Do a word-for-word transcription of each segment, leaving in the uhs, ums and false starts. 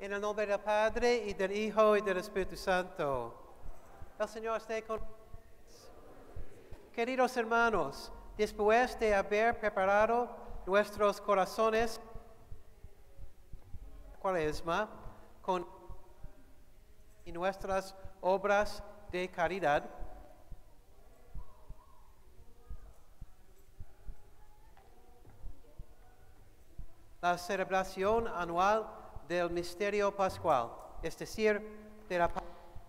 En el nombre del Padre, y del Hijo, y del Espíritu Santo. El Señor esté con ustedes. Queridos hermanos, después de haber preparado nuestros corazones Cuaresma con y nuestras obras de caridad, la celebración anual del misterio pascual, es decir, de la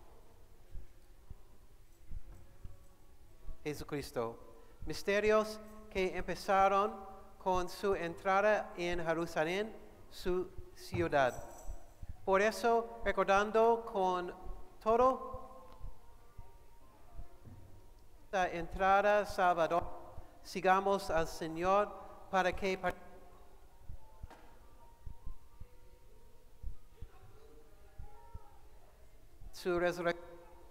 Jesucristo. Misterios que empezaron con su entrada en Jerusalén, su ciudad. Por eso, recordando con todo esta entrada salvadora, sigamos al Señor para que su resurrección.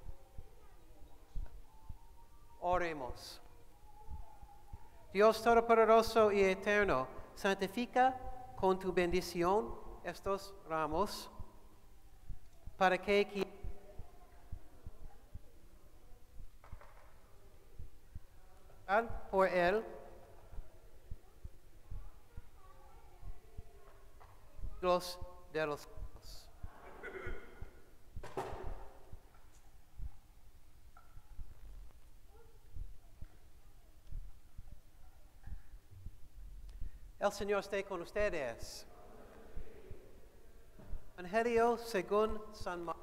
Oremos. Dios Todopoderoso y Eterno, santifica con tu bendición estos ramos, para que por él los de los cielos. El Señor esté con ustedes. Evangelio según San Marcos.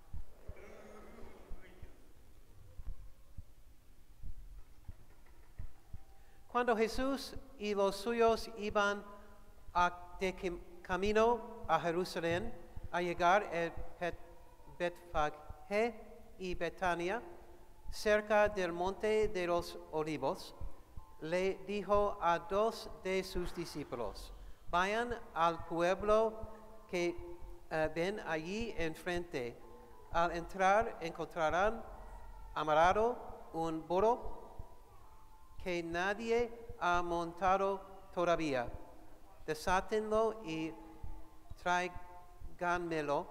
Cuando Jesús y los suyos iban a, de camino a Jerusalén, a llegar a Betfagé y Betania, cerca del monte de los Olivos, le dijo a dos de sus discípulos: vayan al pueblo que uh, ven allí enfrente. Al entrar encontrarán amarrado un burro que nadie ha montado todavía. Desátenlo y tráiganmelo.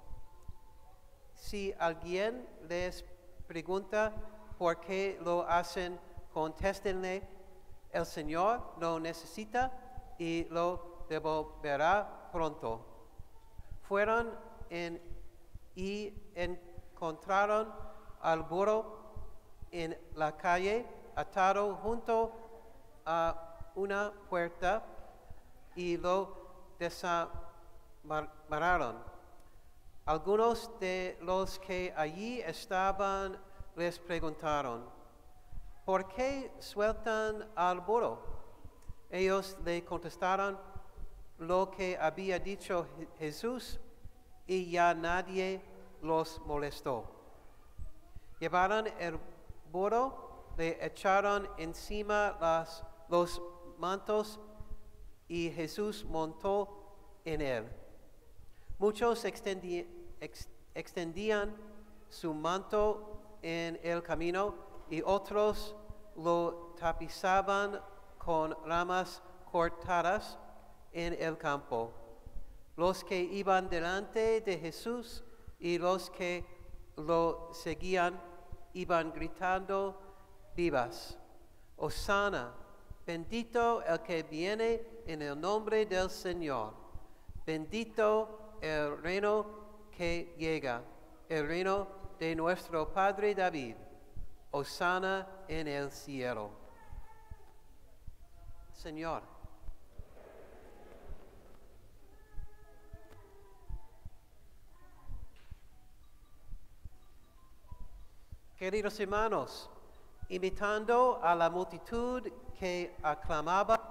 Si alguien les pregunta por qué lo hacen, contéstenle: el Señor lo necesita y lo devolverá pronto. Fueron en, y encontraron al burro en la calle, atado junto a una puerta, y lo desamarraron. Algunos de los que allí estaban les preguntaron: ¿por qué sueltan al burro? Ellos le contestaron lo que había dicho Jesús, y ya nadie los molestó. Llevaron el burro, le echaron encima las, los mantos, y Jesús montó en él. Muchos extendi, ex, extendían su manto en el camino, y otros lo tapizaban con ramas cortadas en el campo. Los que iban delante de Jesús y los que lo seguían iban gritando vivas: Hosana, bendito el que viene en el nombre del Señor. Bendito el reino que llega, el reino de nuestro Padre David. Hosana en el cielo. Señor. Queridos hermanos, imitando a la multitud que aclamaba,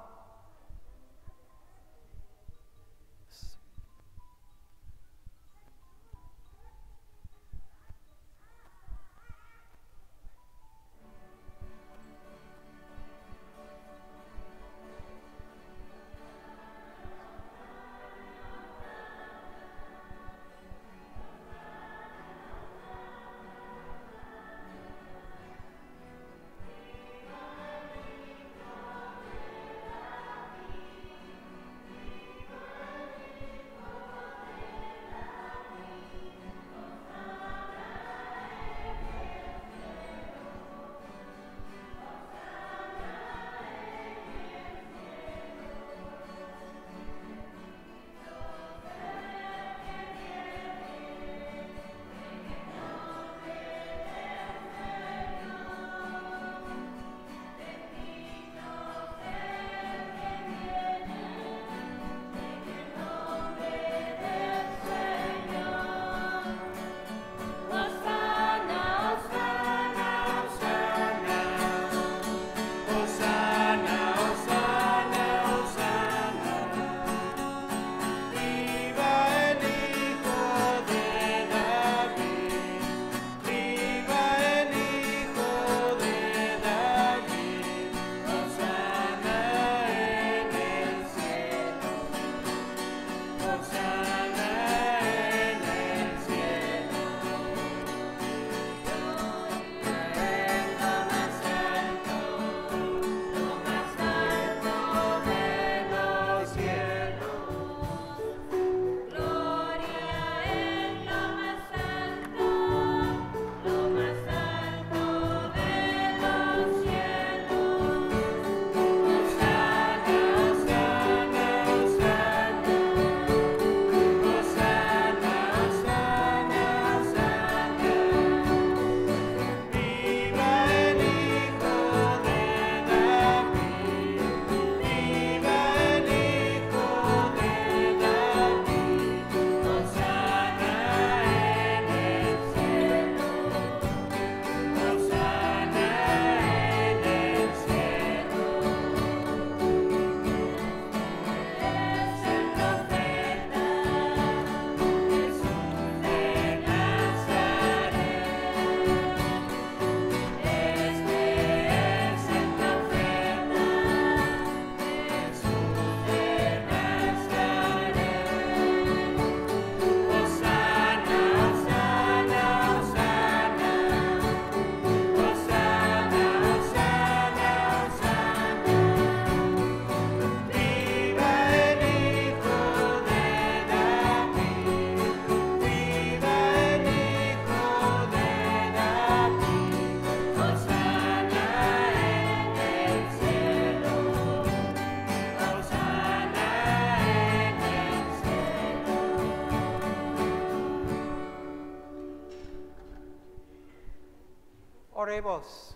Oremos.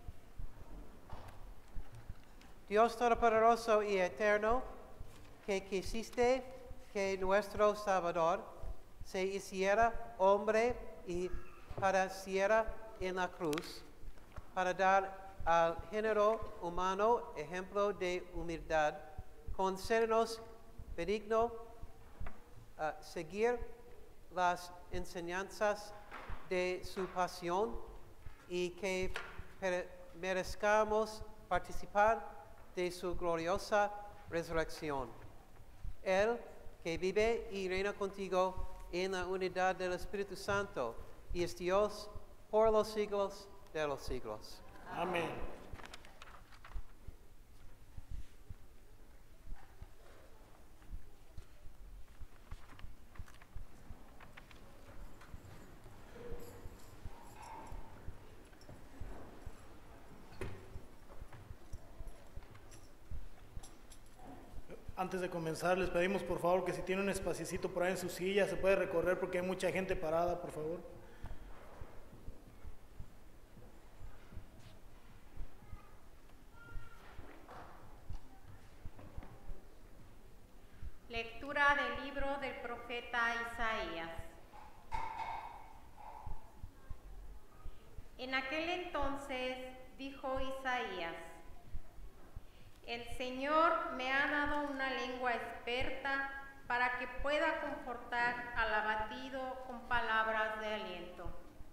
Dios Todopoderoso y Eterno, que quisiste que nuestro Salvador se hiciera hombre y padeciera en la cruz, para dar al género humano ejemplo de humildad, concédenos benigno uh, seguir las enseñanzas de su pasión y que merezcamos participar de su gloriosa resurrección. Él que vive y reina contigo en la unidad del Espíritu Santo y es Dios por los siglos de los siglos. Amén. Antes de comenzar, les pedimos por favor que si tiene un espaciecito por ahí en su silla, se puede recorrer porque hay mucha gente parada, por favor. Lectura del libro del profeta Isaías. En aquel entonces dijo Isaías: el Señor me ha dado una lengua experta para que pueda confortar al abatido con palabras de aliento.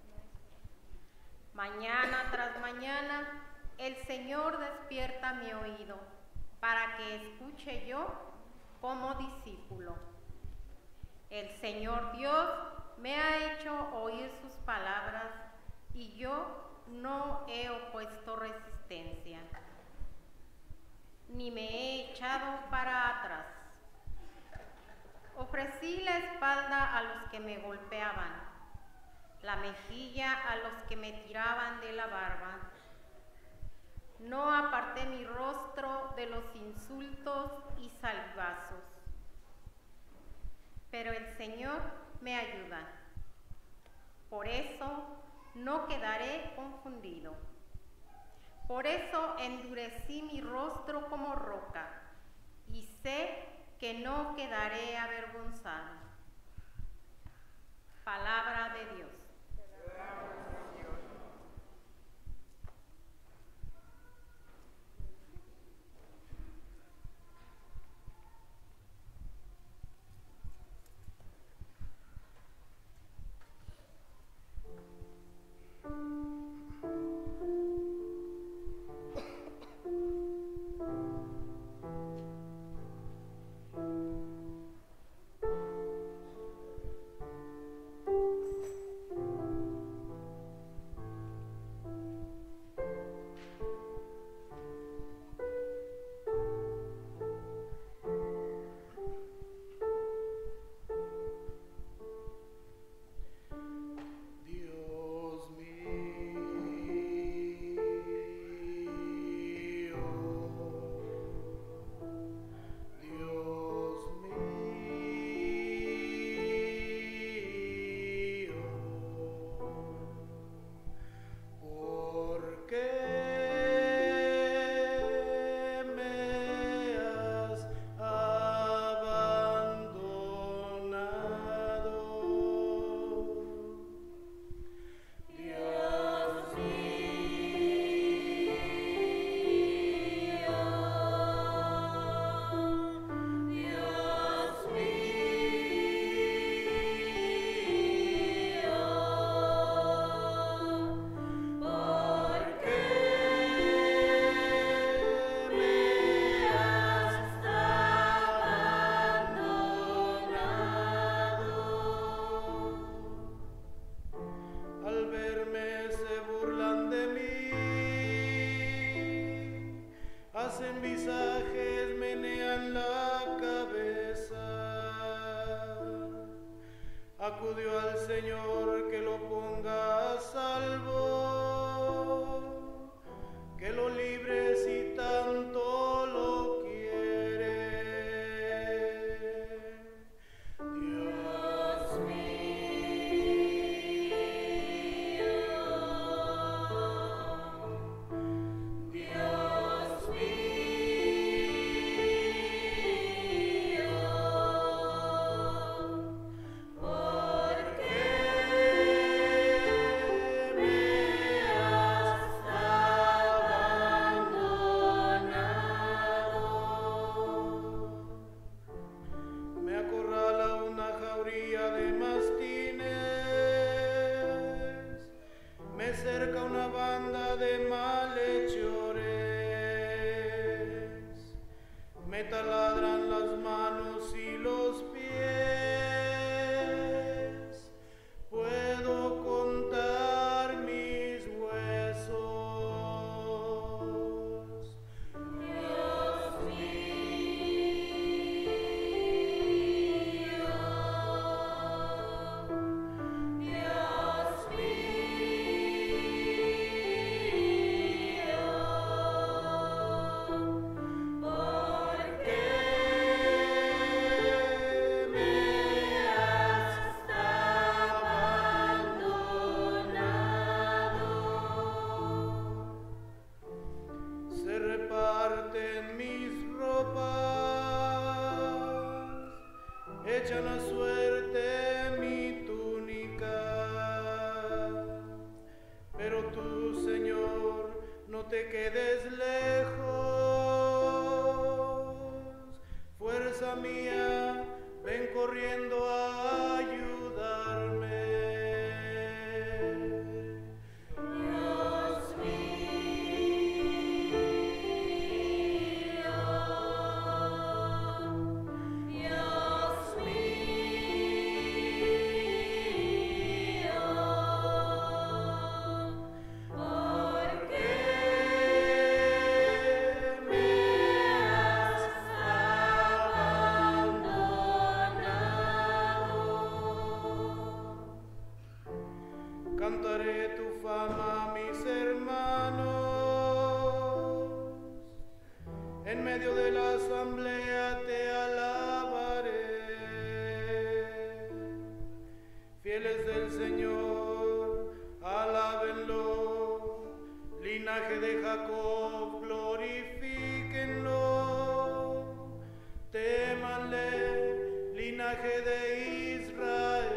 Mañana tras mañana, el Señor despierta mi oído para que escuche yo como discípulo. El Señor Dios me ha hecho oír sus palabras y yo no he opuesto resistencia, ni me he echado para atrás. Ofrecí la espalda a los que me golpeaban, la mejilla a los que me tiraban de la barba. No aparté mi rostro de los insultos y salivazos. Pero el Señor me ayuda. Por eso no quedaré confundido. Por eso endurecí mi rostro como roca, y sé que no quedaré avergonzado. Palabra de Dios. Acudió al Señor que lo ponga a salvo, que lo libre si tanto lo quiere. Dios mío, me taladran las manos y los pies, puedo contar mis huesos. Dios mío, Dios mío, ¿por qué me has abandonado? Se reparten mis ropas, echan a suerte mi túnica, pero tú, Señor, no te quedes lejos. Fuerza mía, ven corriendo a ayudarme. Dios mío, Dios mío, ¿por qué me has abandonado? Cantaré tu fama a mis hermanos, en medio de la asamblea te alabaré. Fieles del Señor, alábenlo, linaje de Jacob, glorifíquenlo, témanle, linaje de Israel.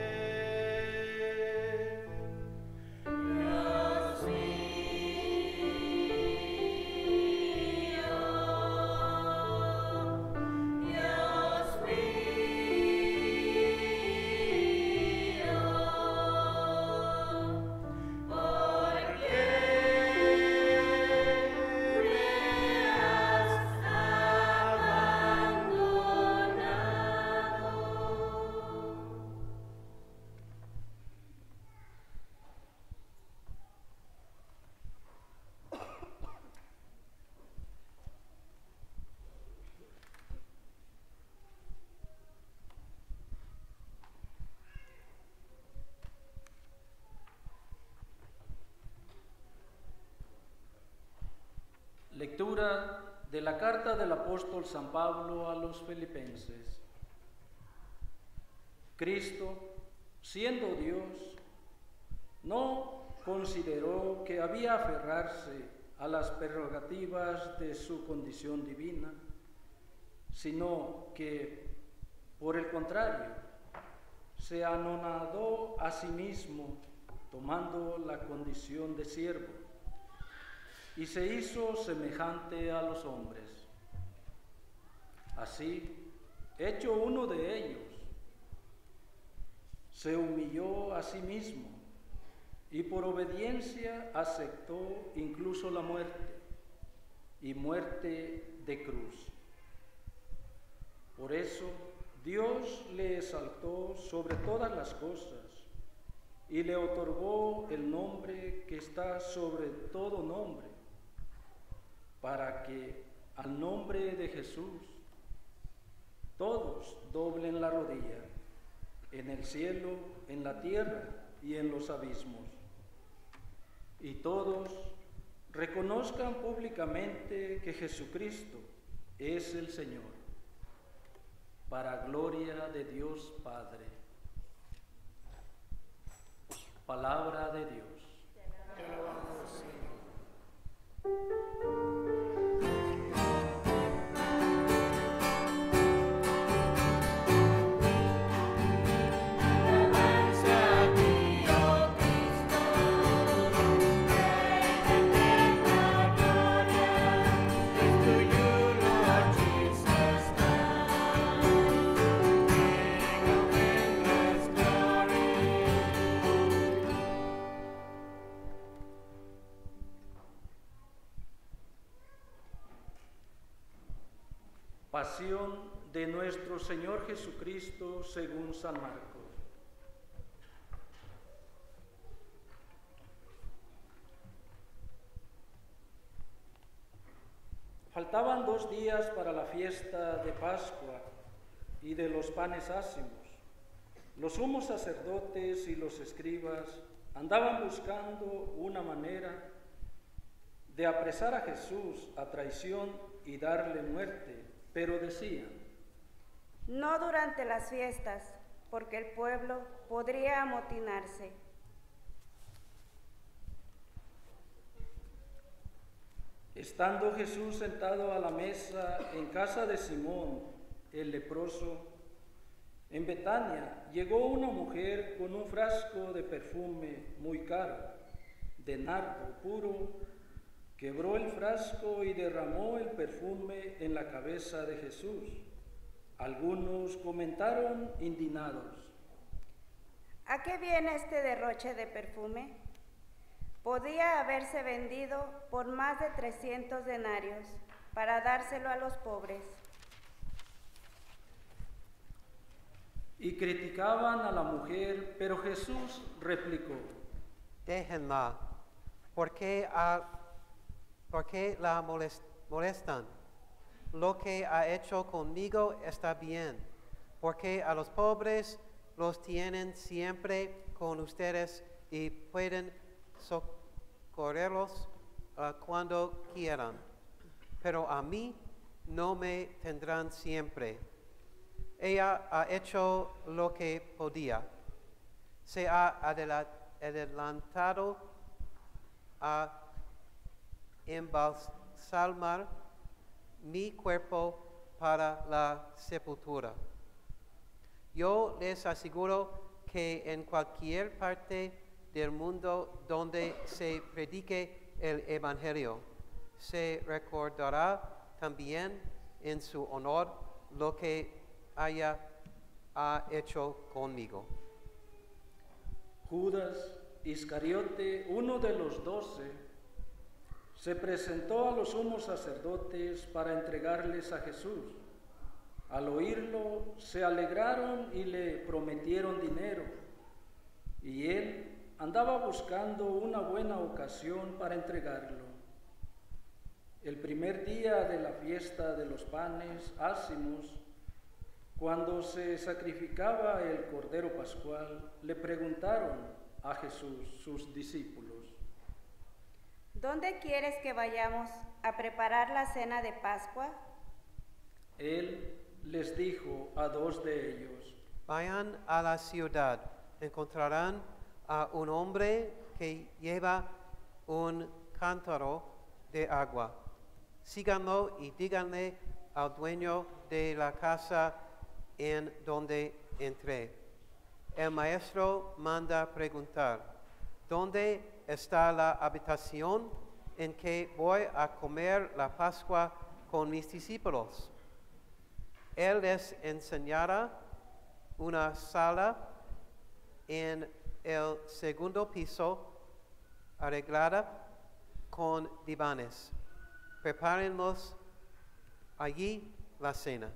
Dios mío, Dios mío, ¿por qué me has abandonado? Lectura de la carta del apóstol San Pablo a los Filipenses. Cristo, siendo Dios, no consideró que había aferrarse a las prerrogativas de su condición divina, sino que, por el contrario, se anonadó a sí mismo, tomando la condición de siervo, y se hizo semejante a los hombres. Así, hecho uno de ellos, se humilló a sí mismo y por obediencia aceptó incluso la muerte, y muerte de cruz. Por eso Dios le exaltó sobre todas las cosas y le otorgó el nombre que está sobre todo nombre, para que al nombre de Jesús todos doblen la rodilla, en el cielo, en la tierra y en los abismos, y todos reconozcan públicamente que Jesucristo es el Señor, para gloria de Dios Padre. Palabra de Dios. Te alabamos, Señor. Pasión de nuestro Señor Jesucristo según San Marcos. Faltaban dos días para la fiesta de Pascua y de los panes ácimos. Los sumos sacerdotes y los escribas andaban buscando una manera de apresar a Jesús a traición y darle muerte, pero decían: no durante las fiestas, porque el pueblo podría amotinarse. Estando Jesús sentado a la mesa en casa de Simón, el leproso, en Betania, llegó una mujer con un frasco de perfume muy caro, de nardo puro, quebró el frasco y derramó el perfume en la cabeza de Jesús. Algunos comentaron indignados: ¿a qué viene este derroche de perfume? Podía haberse vendido por más de trescientos denarios para dárselo a los pobres. Y criticaban a la mujer, pero Jesús replicó: déjenla, ¿por qué, ha, por qué la molestan? Lo que ha hecho conmigo está bien, porque a los pobres los tienen siempre con ustedes y pueden socorrerlos uh, cuando quieran, pero a mí no me tendrán siempre. Ella ha hecho lo que podía. Se ha adelantado a embalsamar mi cuerpo para la sepultura. Yo les aseguro que en cualquier parte del mundo donde se predique el Evangelio, se recordará también en su honor lo que ella ha hecho conmigo. Judas Iscariote, uno de los doce, se presentó a los sumos sacerdotes para entregarles a Jesús. Al oírlo, se alegraron y le prometieron dinero, y él andaba buscando una buena ocasión para entregarlo. El primer día de la fiesta de los panes ácimos, cuando se sacrificaba el Cordero Pascual, le preguntaron a Jesús sus discípulos: ¿dónde quieres que vayamos a preparar la cena de Pascua? Él les dijo a dos de ellos: vayan a la ciudad, encontrarán a un hombre que lleva un cántaro de agua. Síganlo y díganle al dueño de la casa en donde entré: el maestro manda preguntar, ¿dónde está la habitación en que voy a comer la Pascua con mis discípulos? Él les enseñará una sala en el segundo piso, arreglada con divanes. Prepárenlos allí la cena.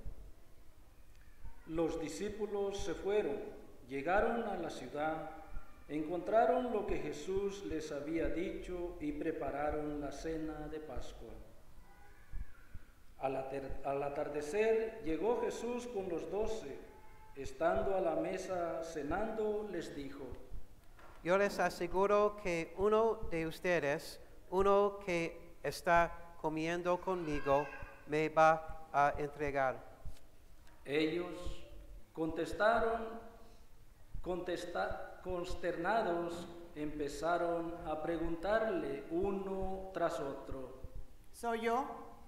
Los discípulos se fueron, llegaron a la ciudad, encontraron lo que Jesús les había dicho y prepararon la cena de Pascua. Al, ater- al atardecer llegó Jesús con los doce. Estando a la mesa cenando, les dijo: yo les aseguro que uno de ustedes, uno que está comiendo conmigo, me va a entregar. Ellos contestaron, contesta- consternados, empezaron a preguntarle uno tras otro: ¿soy yo?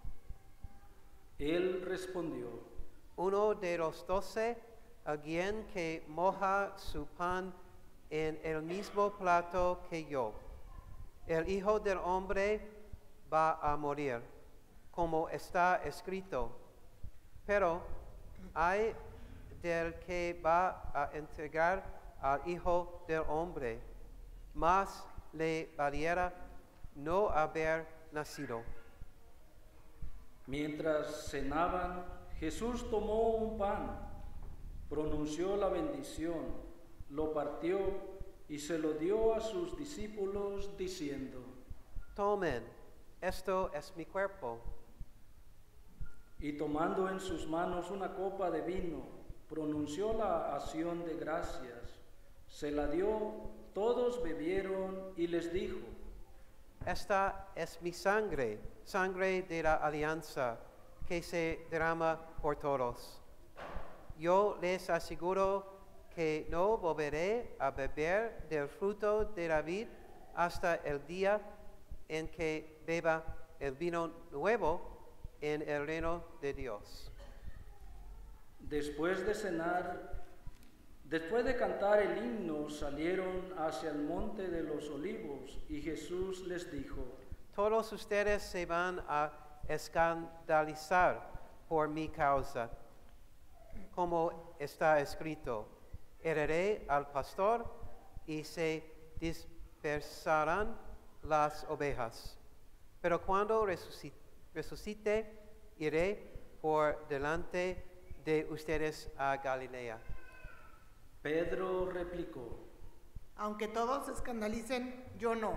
Él respondió: uno de los doce, alguien que moja su pan en el mismo plato que yo. El Hijo del Hombre va a morir, como está escrito, pero hay del que va a entregar al Hijo del Hombre, más le valiera no haber nacido. Mientras cenaban, Jesús tomó un pan, pronunció la bendición, lo partió y se lo dio a sus discípulos diciendo: Tomen, esto es mi cuerpo. Y tomando en sus manos una copa de vino, pronunció la acción de gracias, se la dio, todos bebieron y les dijo: Esta es mi sangre, sangre de la alianza, que se derrama por todos. Yo les aseguro que no volveré a beber del fruto de la vid hasta el día en que beba el vino nuevo en el reino de Dios. Después de cenar, después de cantar el himno, salieron hacia el monte de los olivos y Jesús les dijo: Todos ustedes se van a escandalizar por mi causa, como está escrito: heriré al pastor y se dispersarán las ovejas. Pero cuando resucite, resucite, iré por delante de ustedes a Galilea. Pedro replicó: Aunque todos se escandalicen, yo no.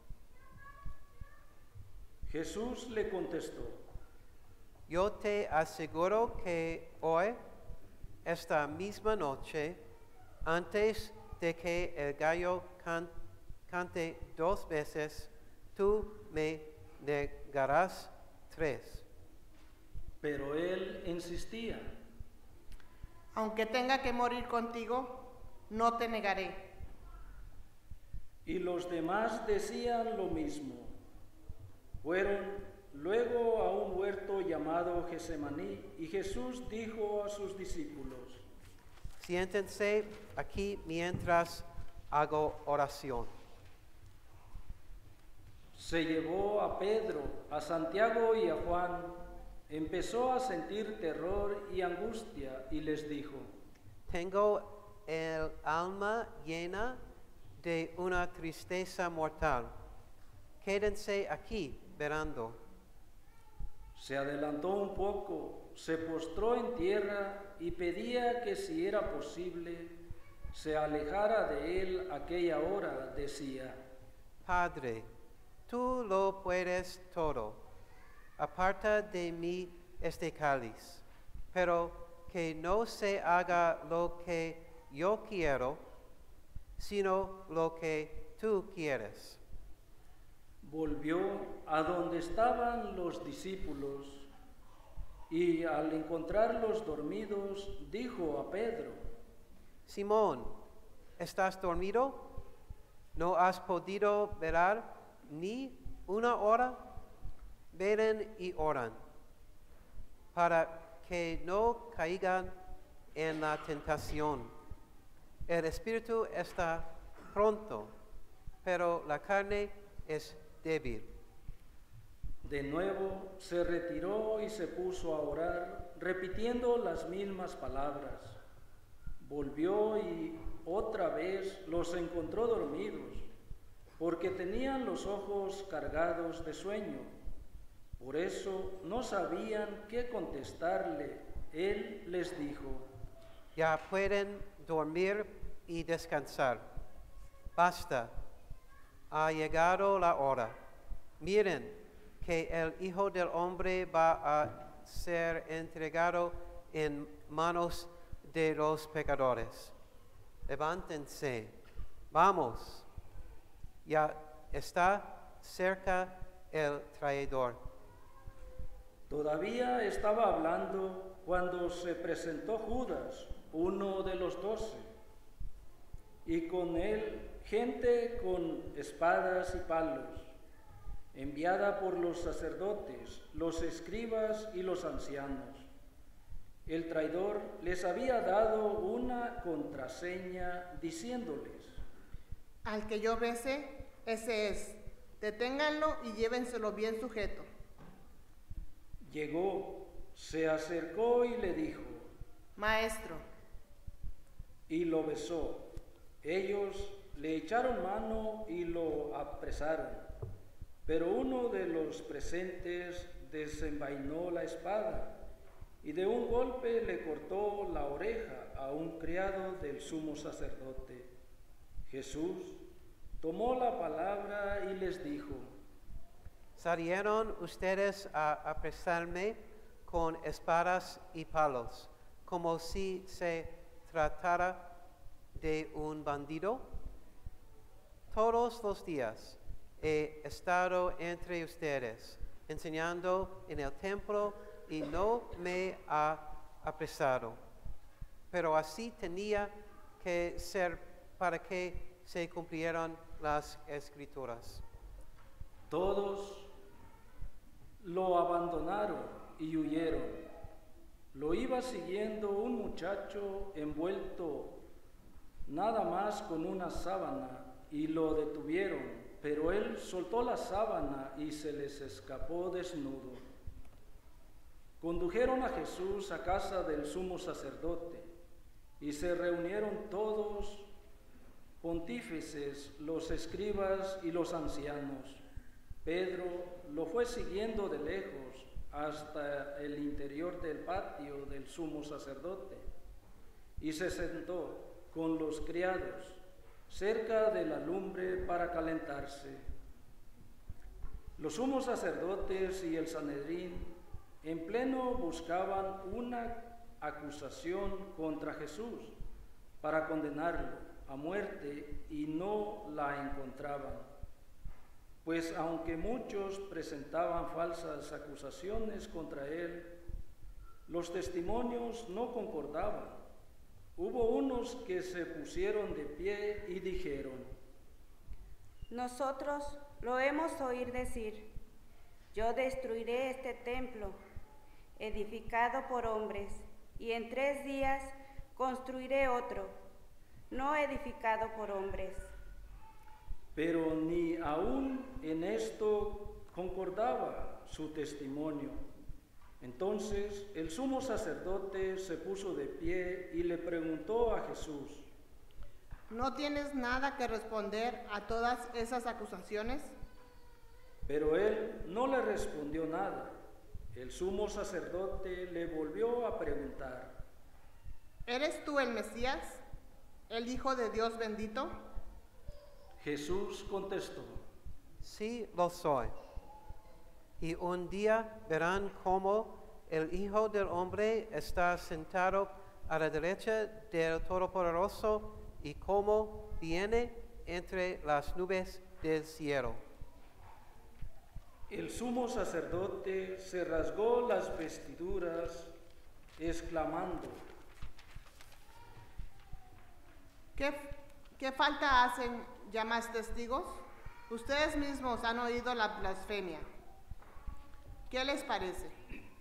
Jesús le contestó: Yo te aseguro que hoy, esta misma noche, antes de que el gallo can- cante dos veces, tú me negarás tres. Pero él insistía. Aunque tenga que morir contigo, no te negaré. Y los demás decían lo mismo. Fueron luego a un huerto llamado Getsemaní, y Jesús dijo a sus discípulos: Siéntense aquí mientras hago oración. Se llevó a Pedro, a Santiago y a Juan, empezó a sentir terror y angustia y les dijo: Tengo el alma llena de una tristeza mortal. Quédense aquí velando. Se adelantó un poco, se postró en tierra y pedía que, si era posible, se alejara de él aquella hora. Decía: Padre, tú lo puedes todo. Aparta de mí este cáliz, pero que no se haga lo que yo quiero, sino lo que tú quieres. Volvió a donde estaban los discípulos y, al encontrarlos dormidos, dijo a Pedro: Simón, ¿estás dormido? ¿No has podido velar ni una hora? Velen y oran, para que no caigan en la tentación. El espíritu está pronto, pero la carne es débil. De nuevo se retiró y se puso a orar, repitiendo las mismas palabras. Volvió y otra vez los encontró dormidos, porque tenían los ojos cargados de sueño. Por eso no sabían qué contestarle. Él les dijo: Ya pueden dormir y descansar. Basta, ha llegado la hora. Miren que el Hijo del Hombre va a ser entregado en manos de los pecadores. Levántense, vamos, ya está cerca el traidor. Todavía estaba hablando cuando se presentó Judas, uno de los doce, y con él gente con espadas y palos, enviada por los sacerdotes, los escribas y los ancianos. El traidor les había dado una contraseña diciéndoles: Al que yo bese, ese es. Deténganlo y llévenselo bien sujeto. Llegó, se acercó y le dijo: Maestro. Y lo besó. Ellos le echaron mano y lo apresaron. Pero uno de los presentes desenvainó la espada y de un golpe le cortó la oreja a un criado del sumo sacerdote. Jesús tomó la palabra y les dijo: Salieron ustedes a apresarme con espadas y palos, como si se tratara de un bandido. Todos los días he estado entre ustedes, enseñando en el templo, y no me ha apresado. Pero así tenía que ser para que se cumplieran las Escrituras. Todos lo abandonaron y huyeron. Lo iba siguiendo un muchacho envuelto nada más con una sábana, y lo detuvieron, pero él soltó la sábana y se les escapó desnudo. Condujeron a Jesús a casa del sumo sacerdote, y se reunieron todos, pontífices, los escribas y los ancianos. Pedro lo fue siguiendo de lejos hasta el interior del patio del sumo sacerdote, y se sentó con los criados cerca de la lumbre para calentarse. Los sumos sacerdotes y el Sanedrín en pleno buscaban una acusación contra Jesús para condenarlo a muerte, y no la encontraban, pues aunque muchos presentaban falsas acusaciones contra él, los testimonios no concordaban. Hubo unos que se pusieron de pie y dijeron: Nosotros lo hemos oído decir: yo destruiré este templo, edificado por hombres, y en tres días construiré otro, no edificado por hombres. Pero ni aún en esto concordaba su testimonio. Entonces el sumo sacerdote se puso de pie y le preguntó a Jesús: ¿No tienes nada que responder a todas esas acusaciones? Pero él no le respondió nada. El sumo sacerdote le volvió a preguntar: ¿Eres tú el Mesías, el Hijo de Dios bendito? Jesús contestó: Sí, lo soy. Y un día verán cómo el Hijo del Hombre está sentado a la derecha del Todopoderoso, y cómo viene entre las nubes del cielo. El sumo sacerdote se rasgó las vestiduras, exclamando: ¿Qué, qué falta hacen ya más testigos? Ustedes mismos han oído la blasfemia. ¿Qué les parece?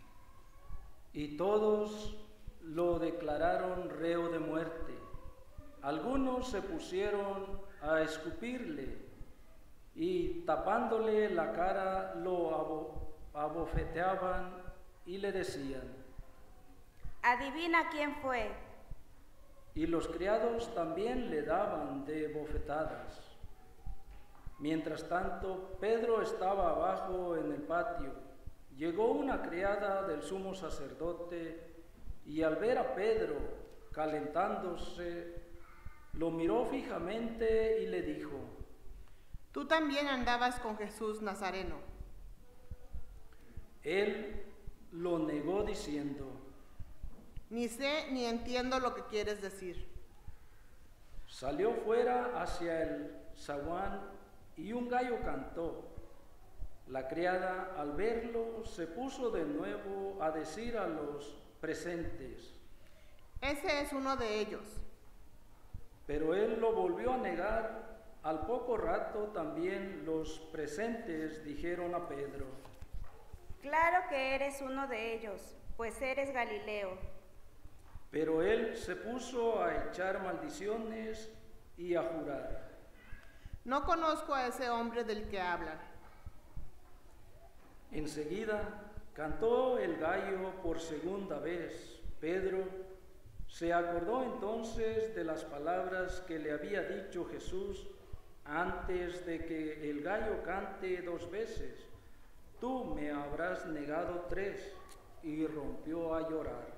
Y todos lo declararon reo de muerte. Algunos se pusieron a escupirle y, tapándole la cara, lo abo- abofeteaban y le decían: Adivina quién fue. Y los criados también le daban de bofetadas. Mientras tanto, Pedro estaba abajo en el patio. Llegó una criada del sumo sacerdote, y al ver a Pedro calentándose, lo miró fijamente y le dijo: Tú también andabas con Jesús Nazareno. Él lo negó diciendo: Ni sé ni entiendo lo que quieres decir. Salió fuera hacia el zaguán y un gallo cantó. La criada, al verlo, se puso de nuevo a decir a los presentes: Ese es uno de ellos. Pero él lo volvió a negar. Al poco rato también los presentes dijeron a Pedro: Claro que eres uno de ellos, pues eres Galileo. Pero él se puso a echar maldiciones y a jurar: No conozco a ese hombre del que hablan. Enseguida cantó el gallo por segunda vez. Pedro se acordó entonces de las palabras que le había dicho Jesús antes de que el gallo cante dos veces: tú me habrás negado tres. y rompió a llorar.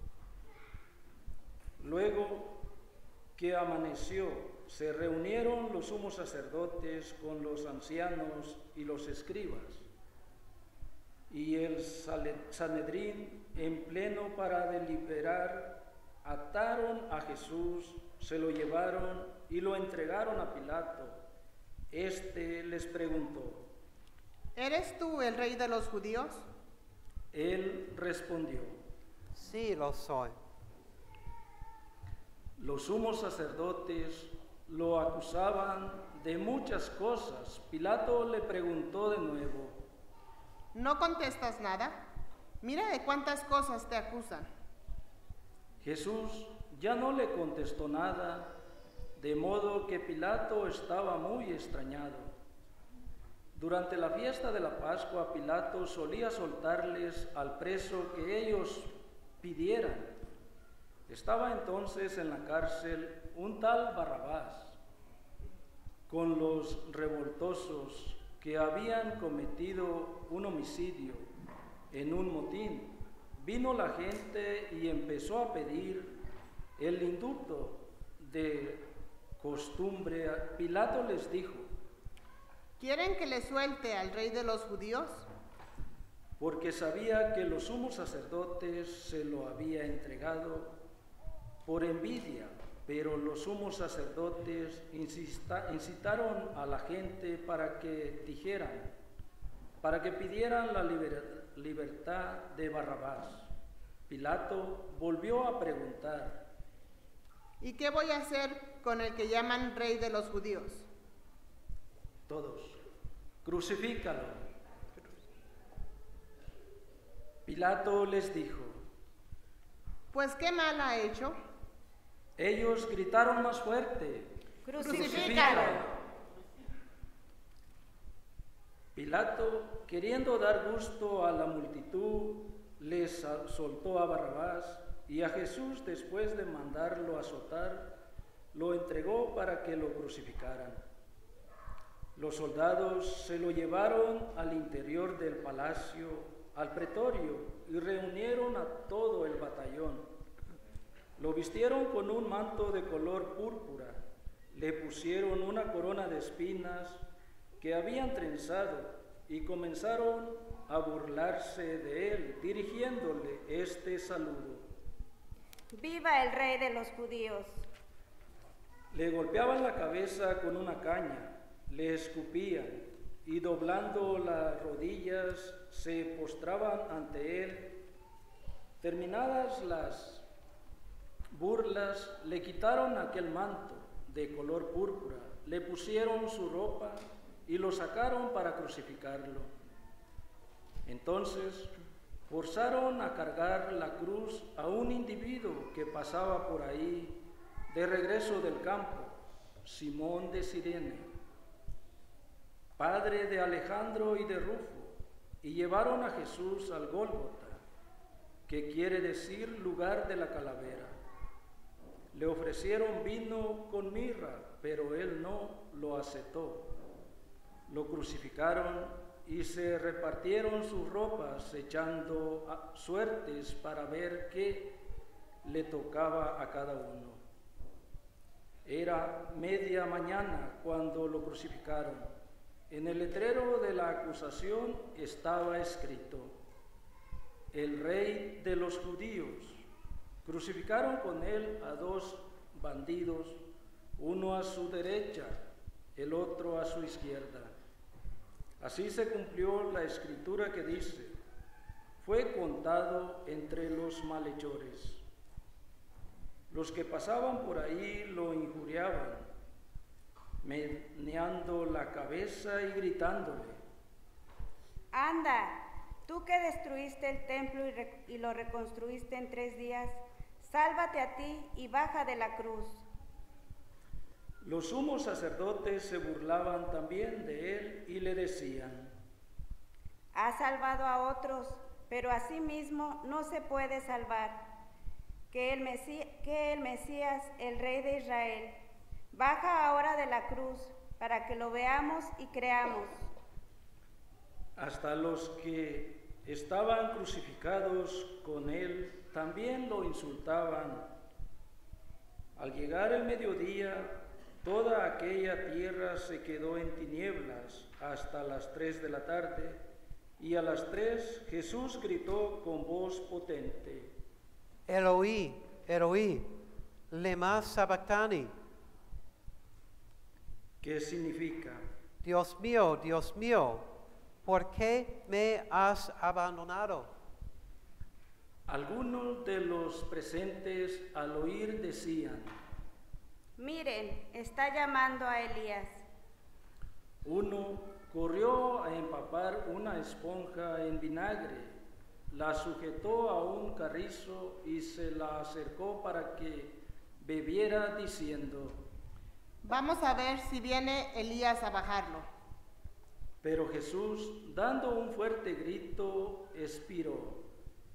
Luego que amaneció, se reunieron los sumos sacerdotes con los ancianos y los escribas, y el Sanedrín en pleno para deliberar, ataron a Jesús, se lo llevaron y lo entregaron a Pilato. Este les preguntó: ¿Eres tú el rey de los judíos? Él respondió: Sí, lo soy. Los sumos sacerdotes lo acusaban de muchas cosas. Pilato le preguntó de nuevo: ¿No contestas nada? Mira de cuántas cosas te acusan. Jesús ya no le contestó nada, de modo que Pilato estaba muy extrañado. Durante la fiesta de la Pascua, Pilato solía soltarles al preso que ellos pidieran. Estaba entonces en la cárcel un tal Barrabás, con los revoltosos que habían cometido un homicidio en un motín. Vino la gente y empezó a pedir el indulto de costumbre. Pilato les dijo: ¿Quieren que le suelte al rey de los judíos? Porque sabía que los sumos sacerdotes se lo había entregado por envidia, pero los sumos sacerdotes insista, incitaron a la gente para que dijeran, para que pidieran la liber, libertad de Barrabás. Pilato volvió a preguntar: ¿Y qué voy a hacer con el que llaman rey de los judíos? Todos: crucifícalo. Pilato les dijo: Pues qué mal ha hecho. Ellos gritaron más fuerte: ¡Crucifícalo! Pilato, queriendo dar gusto a la multitud, les soltó a Barrabás, y a Jesús, después de mandarlo azotar, lo entregó para que lo crucificaran. Los soldados se lo llevaron al interior del palacio, al pretorio, y reunieron a todo el batallón. Lo vistieron con un manto de color púrpura, le pusieron una corona de espinas que habían trenzado y comenzaron a burlarse de él, dirigiéndole este saludo: ¡Viva el rey de los judíos! Le golpeaban la cabeza con una caña, le escupían y doblando las rodillas se postraban ante él. Terminadas las burlas, le quitaron aquel manto de color púrpura, le pusieron su ropa y lo sacaron para crucificarlo. Entonces forzaron a cargar la cruz a un individuo que pasaba por ahí de regreso del campo, Simón de Cirene, padre de Alejandro y de Rufo, y llevaron a Jesús al Gólgota, que quiere decir lugar de la calavera. Le ofrecieron vino con mirra, pero él no lo aceptó. Lo crucificaron y se repartieron sus ropas, echando suertes para ver qué le tocaba a cada uno. Era media mañana cuando lo crucificaron. En el letrero de la acusación estaba escrito: el rey de los judíos. Crucificaron con él a dos bandidos, uno a su derecha, el otro a su izquierda. Así se cumplió la escritura que dice: fue contado entre los malhechores. Los que pasaban por ahí lo injuriaban, meneando la cabeza y gritándole: ¡Anda! Tú que destruiste el templo y, re- y lo reconstruiste en tres días, sálvate a ti y baja de la cruz. Los sumos sacerdotes se burlaban también de él y le decían: Ha salvado a otros, pero a sí mismo no se puede salvar. Que el, Mesí- que el Mesías, el Rey de Israel, baja ahora de la cruz para que lo veamos y creamos. Hasta los que estaban crucificados con él, también lo insultaban. Al llegar el mediodía, toda aquella tierra se quedó en tinieblas hasta las tres de la tarde, y a las tres Jesús gritó con voz potente: Eloí, Eloí, lema sabactani, ¿qué significa? Dios mío, Dios mío, ¿por qué me has abandonado? Algunos de los presentes al oír decían: Miren, está llamando a Elías. Uno corrió a empapar una esponja en vinagre, la sujetó a un carrizo y se la acercó para que bebiera, diciendo: Vamos a ver si viene Elías a bajarlo. Pero Jesús, dando un fuerte grito, expiró.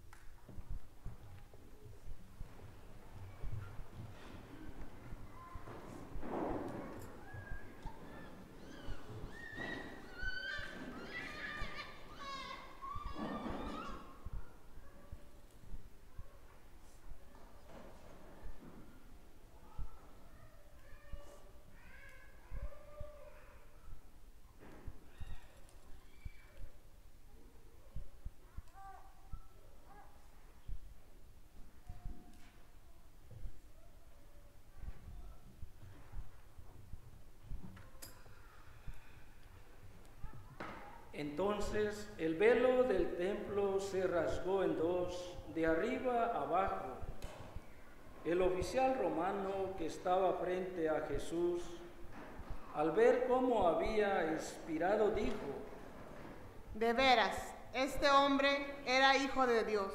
Entonces el velo del templo se rasgó en dos, de arriba abajo. El oficial romano que estaba frente a Jesús, al ver cómo había expirado, dijo: De veras, este hombre era hijo de Dios.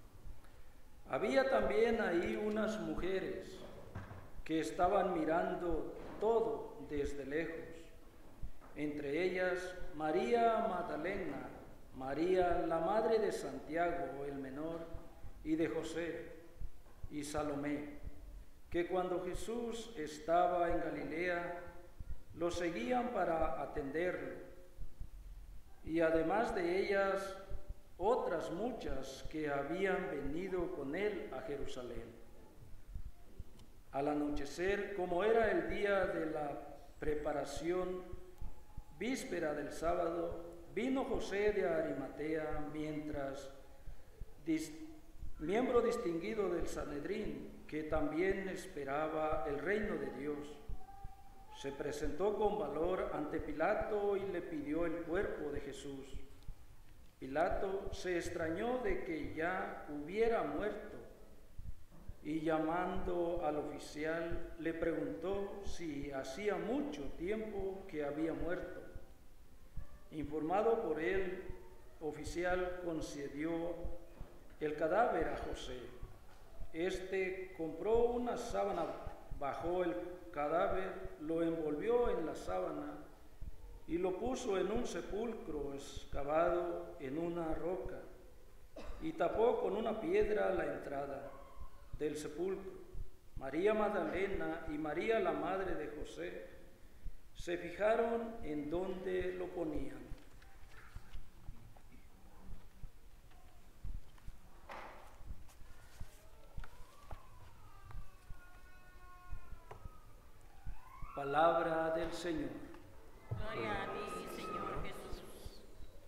Había también ahí unas mujeres que estaban mirando todo desde lejos. Entre ellas, María Magdalena, María la madre de Santiago el menor y de José, y Salomé, que cuando Jesús estaba en Galilea, lo seguían para atenderlo. Y además de ellas, otras muchas que habían venido con él a Jerusalén. Al anochecer, como era el día de la preparación, víspera del sábado, vino José de Arimatea, mientras dis, miembro distinguido del Sanedrín, que también esperaba el reino de Dios. Se presentó con valor ante Pilato y le pidió el cuerpo de Jesús. Pilato se extrañó de que ya hubiera muerto, y llamando al oficial le preguntó si hacía mucho tiempo que había muerto. Informado por él, oficial concedió el cadáver a José. Este compró una sábana, bajó el cadáver, lo envolvió en la sábana y lo puso en un sepulcro excavado en una roca, y tapó con una piedra la entrada del sepulcro. María Magdalena y María la madre de José se fijaron en dónde lo ponían. Palabra del Señor. Gloria a ti, Señor Jesús.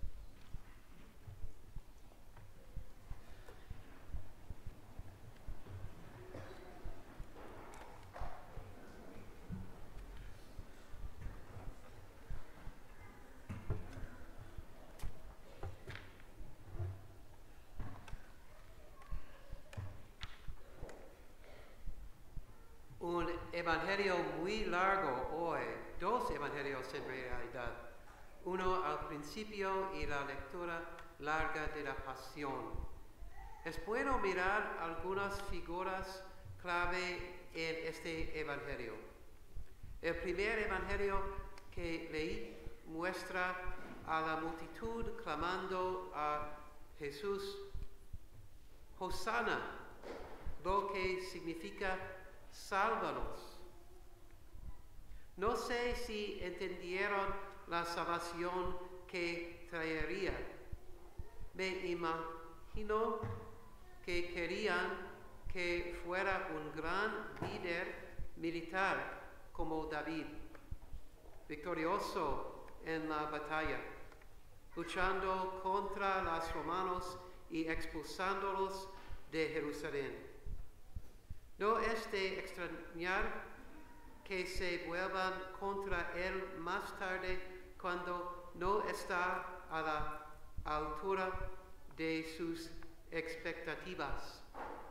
Un evangelio muy largo hoy, dos evangelios en realidad. Uno al principio y la lectura larga de la pasión. Es bueno mirar algunas figuras clave en este evangelio. El primer evangelio que leí muestra a la multitud clamando a Jesús, Hosana, lo que significa sálvanos. No sé si entendieron la salvación que traería. Me imagino que querían que fuera un gran líder militar como David, victorioso en la batalla, luchando contra los romanos y expulsándolos de Jerusalén. No es de extrañar que se vuelvan contra él más tarde cuando no está a la altura de sus expectativas.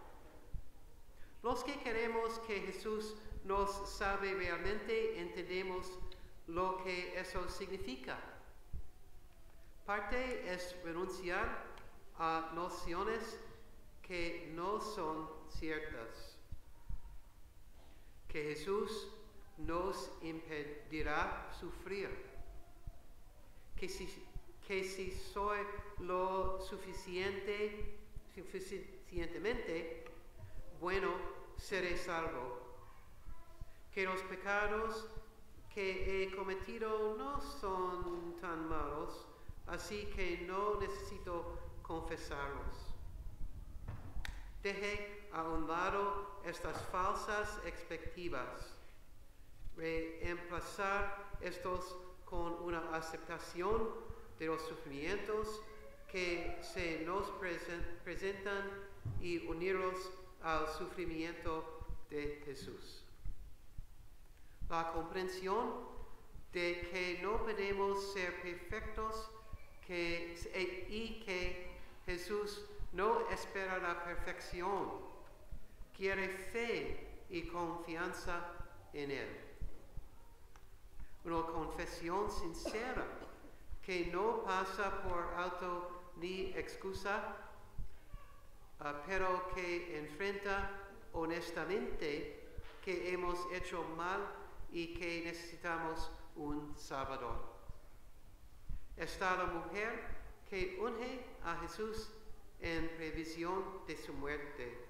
Los que queremos que Jesús nos salve realmente entendemos lo que eso significa. Parte es renunciar a nociones que no son ciertas. Que Jesús nos impedirá sufrir. Que si, que si soy lo suficiente, suficientemente bueno, seré salvo. Que los pecados que he cometido no son tan malos, así que no necesito confesarlos. Deje a un lado estas falsas expectativas. Reemplazar estos con una aceptación de los sufrimientos que se nos presentan y unirlos al sufrimiento de Jesús. La comprensión de que no podemos ser perfectos que, y que Jesús no espera la perfección, quiere fe y confianza en Él. Una confesión sincera que no pasa por alto ni excusa, Uh, pero que enfrenta honestamente que hemos hecho mal y que necesitamos un Salvador. Está la mujer que unge a Jesús en previsión de su muerte.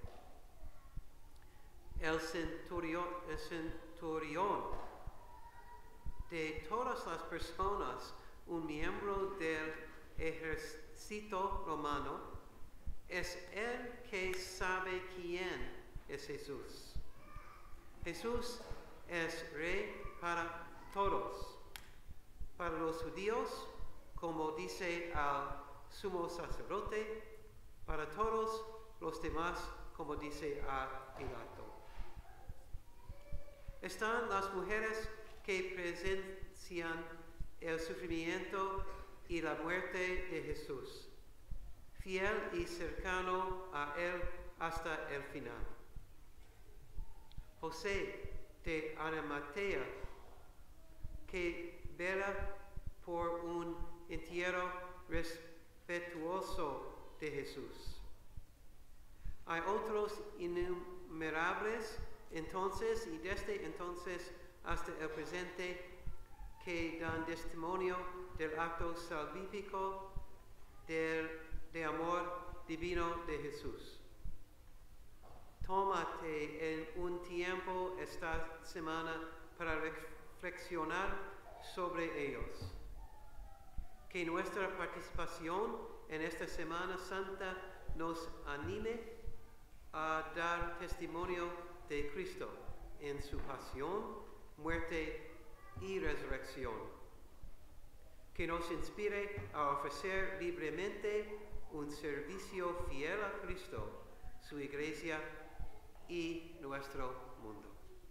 El centurión, el centurión de todas las personas, un miembro del ejército romano, es el que sabe quién es Jesús. Jesús es rey para todos. Para los judíos, como dice al sumo sacerdote, para todos los demás, como dice a Pilato. Están las mujeres que presencian el sufrimiento y la muerte de Jesús, fiel y cercano a Él hasta el final. José de Arimatea, que vela por un entierro respetuoso de Jesús. Hay otros innumerables entonces y desde entonces hasta el presente que dan testimonio del acto salvífico del de amor divino de Jesús. Tómate en un tiempo esta semana para reflexionar sobre ellos. Que nuestra participación en esta Semana Santa nos anime a dar testimonio de Cristo en su pasión, muerte y resurrección. Que nos inspire a ofrecer libremente un servicio fiel a Cristo, su iglesia y nuestro mundo.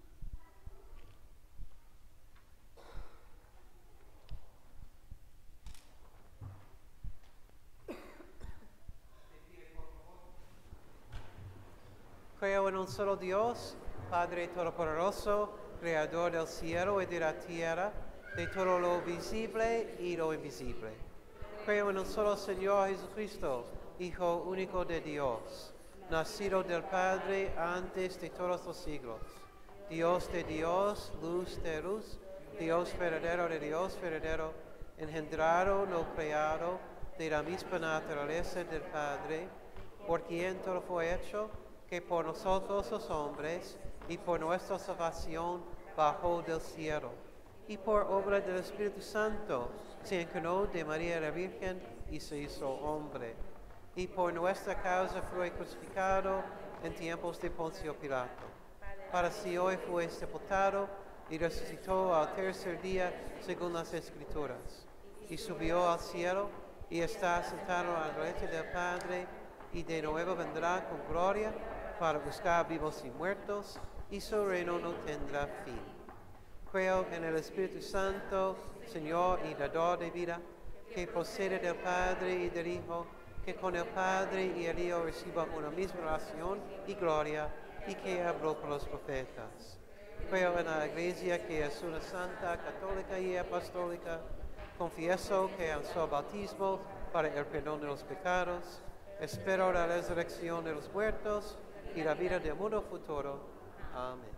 Creo en un solo Dios, Padre Todopoderoso, Creador del cielo y de la tierra, de todo lo visible y lo invisible. Creo en un solo Señor Jesucristo, Hijo único de Dios, nacido del Padre antes de todos los siglos, Dios de Dios, luz de luz, Dios verdadero de Dios verdadero, engendrado, no creado, de la misma naturaleza del Padre, por quien todo fue hecho, que por nosotros los hombres y por nuestra salvación bajó del cielo, y por obra del Espíritu Santo se encarnó de María la Virgen, y se hizo hombre, y por nuestra causa fue crucificado en tiempos de Poncio Pilato. Para si hoy fue sepultado y resucitó al tercer día según las Escrituras, y subió al cielo y está sentado a la derecha del Padre, y de nuevo vendrá con gloria para buscar vivos y muertos, y su reino no tendrá fin. Creo en el Espíritu Santo, Señor y dador de vida, que procede del Padre y del Hijo, que con el Padre y el Hijo reciba una misma oración y gloria, y que habló por los profetas. Creo en la Iglesia, que es una santa, católica y apostólica. Confieso que al su bautismo para el perdón de los pecados. Espero la resurrección de los muertos y la vida del mundo futuro. Amén.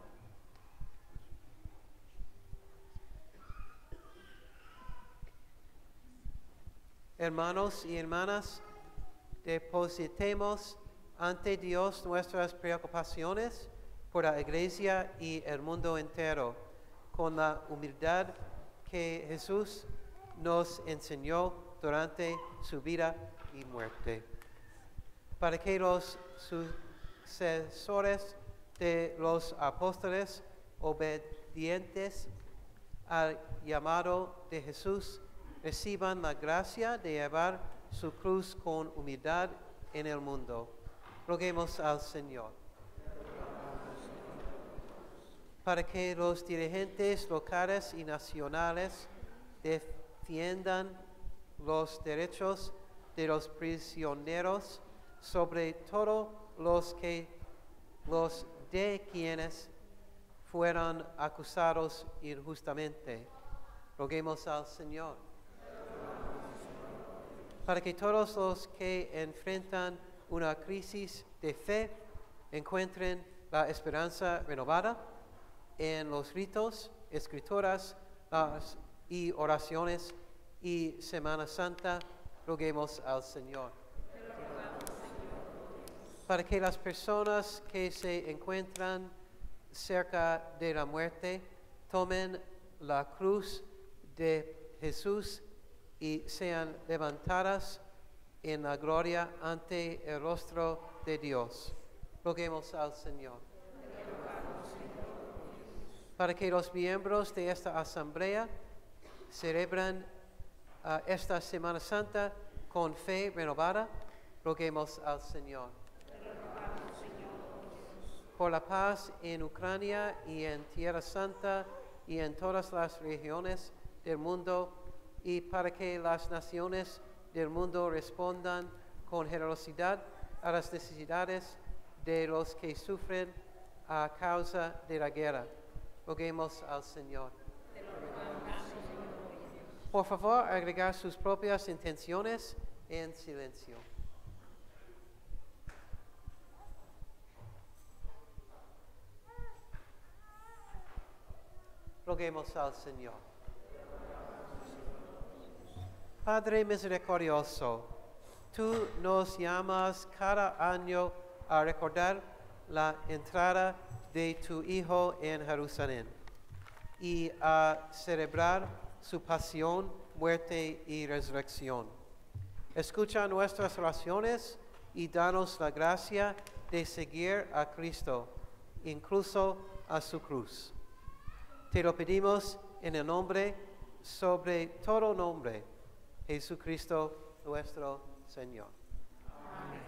Hermanos y hermanas, depositemos ante Dios nuestras preocupaciones por la Iglesia y el mundo entero, con la humildad que Jesús nos enseñó durante su vida y muerte, para que los sucesores de los apóstoles, obedientes al llamado de Jesús, reciban la gracia de llevar su cruz con humildad en el mundo. Roguemos al Señor. Para que los dirigentes locales y nacionales defiendan los derechos de los prisioneros, sobre todo los que los de quienes fueron acusados injustamente. Roguemos al Señor. Para que todos los que enfrentan una crisis de fe encuentren la esperanza renovada en los ritos, escrituras las, y oraciones y Semana Santa, roguemos al Señor. Para que las personas que se encuentran cerca de la muerte tomen la cruz de Jesús y sean levantadas en la gloria ante el rostro de Dios. Roguemos al Señor. Para que los miembros de esta asamblea celebren uh, esta Semana Santa con fe renovada, roguemos al Señor. Por la paz en Ucrania y en Tierra Santa y en todas las regiones del mundo, y para que las naciones del mundo respondan con generosidad a las necesidades de los que sufren a causa de la guerra. Roguemos al Señor. Por favor, agregar sus propias intenciones en silencio. Roguemos al Señor. Padre misericordioso, tú nos llamas cada año a recordar la entrada de tu Hijo en Jerusalén y a celebrar su pasión, muerte y resurrección. Escucha nuestras oraciones y danos la gracia de seguir a Cristo, incluso a su cruz. Te lo pedimos en el nombre, sobre todo nombre, Jesucristo nuestro Señor. Amén.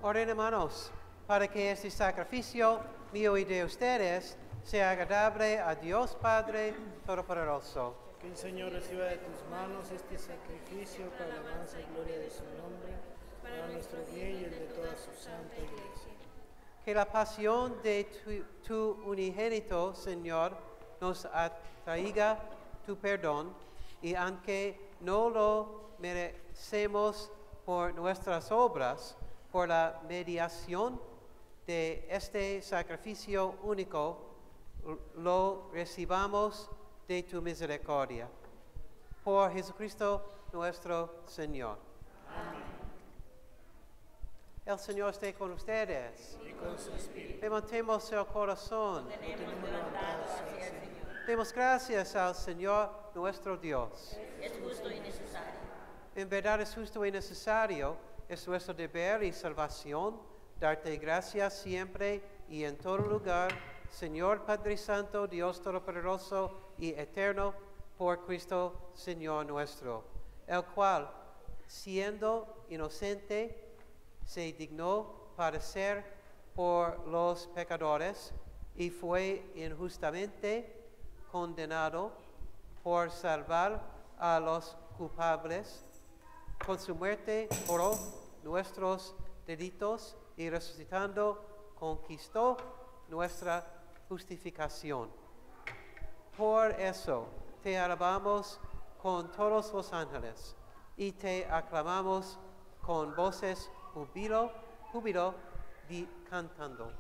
Oren, hermanos, para que este sacrificio mío y de ustedes sea agradable a Dios Padre Todopoderoso. Que el Señor reciba de tus manos este sacrificio para la alabanza y gloria de su nombre, para nuestro bien y el de toda su santa iglesia. Que la pasión de tu, tu unigénito, Señor, nos atraiga tu perdón, y aunque no lo merecemos por nuestras obras, por la mediación de este sacrificio único, lo recibamos de tu misericordia. Por Jesucristo nuestro Señor. Amén. El Señor esté con ustedes. Y con su espíritu. Levantemos el corazón. Tenemos levantado hacia el Señor. Demos gracias al Señor nuestro Dios. Es justo y necesario. En verdad es justo y necesario, es nuestro deber y salvación, darte gracias siempre y en todo lugar, Señor Padre Santo, Dios Todopoderoso y Eterno, por Cristo Señor nuestro, el cual, siendo inocente, se dignó padecer por los pecadores y fue injustamente condenado por salvar a los culpables. Con su muerte borró nuestros delitos y resucitando conquistó nuestra justificación. Por eso te alabamos con todos los ángeles y te aclamamos con voces júbilo, júbilo, di, cantando.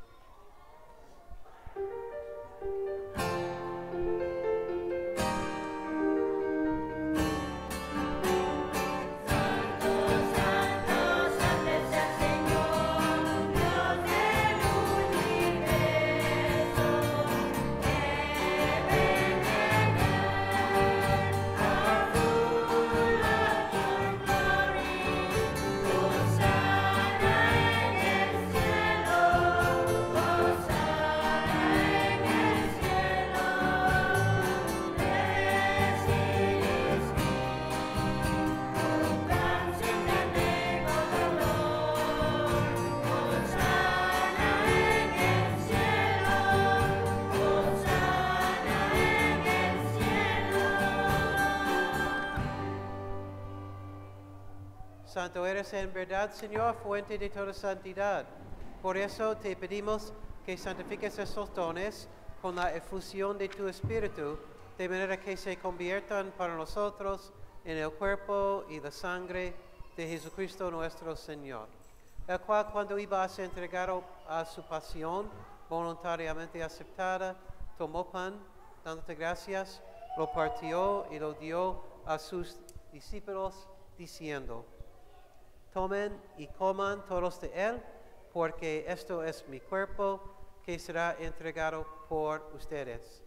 Santo eres en verdad, Señor, fuente de toda santidad. Por eso te pedimos que santifiques estos dones con la efusión de tu Espíritu, de manera que se conviertan para nosotros en el cuerpo y la sangre de Jesucristo nuestro Señor, el cual cuando iba a ser entregado a su pasión voluntariamente aceptada, tomó pan, dándote gracias, lo partió y lo dio a sus discípulos, diciendo: tomen y coman todos de él, porque esto es mi cuerpo que será entregado por ustedes.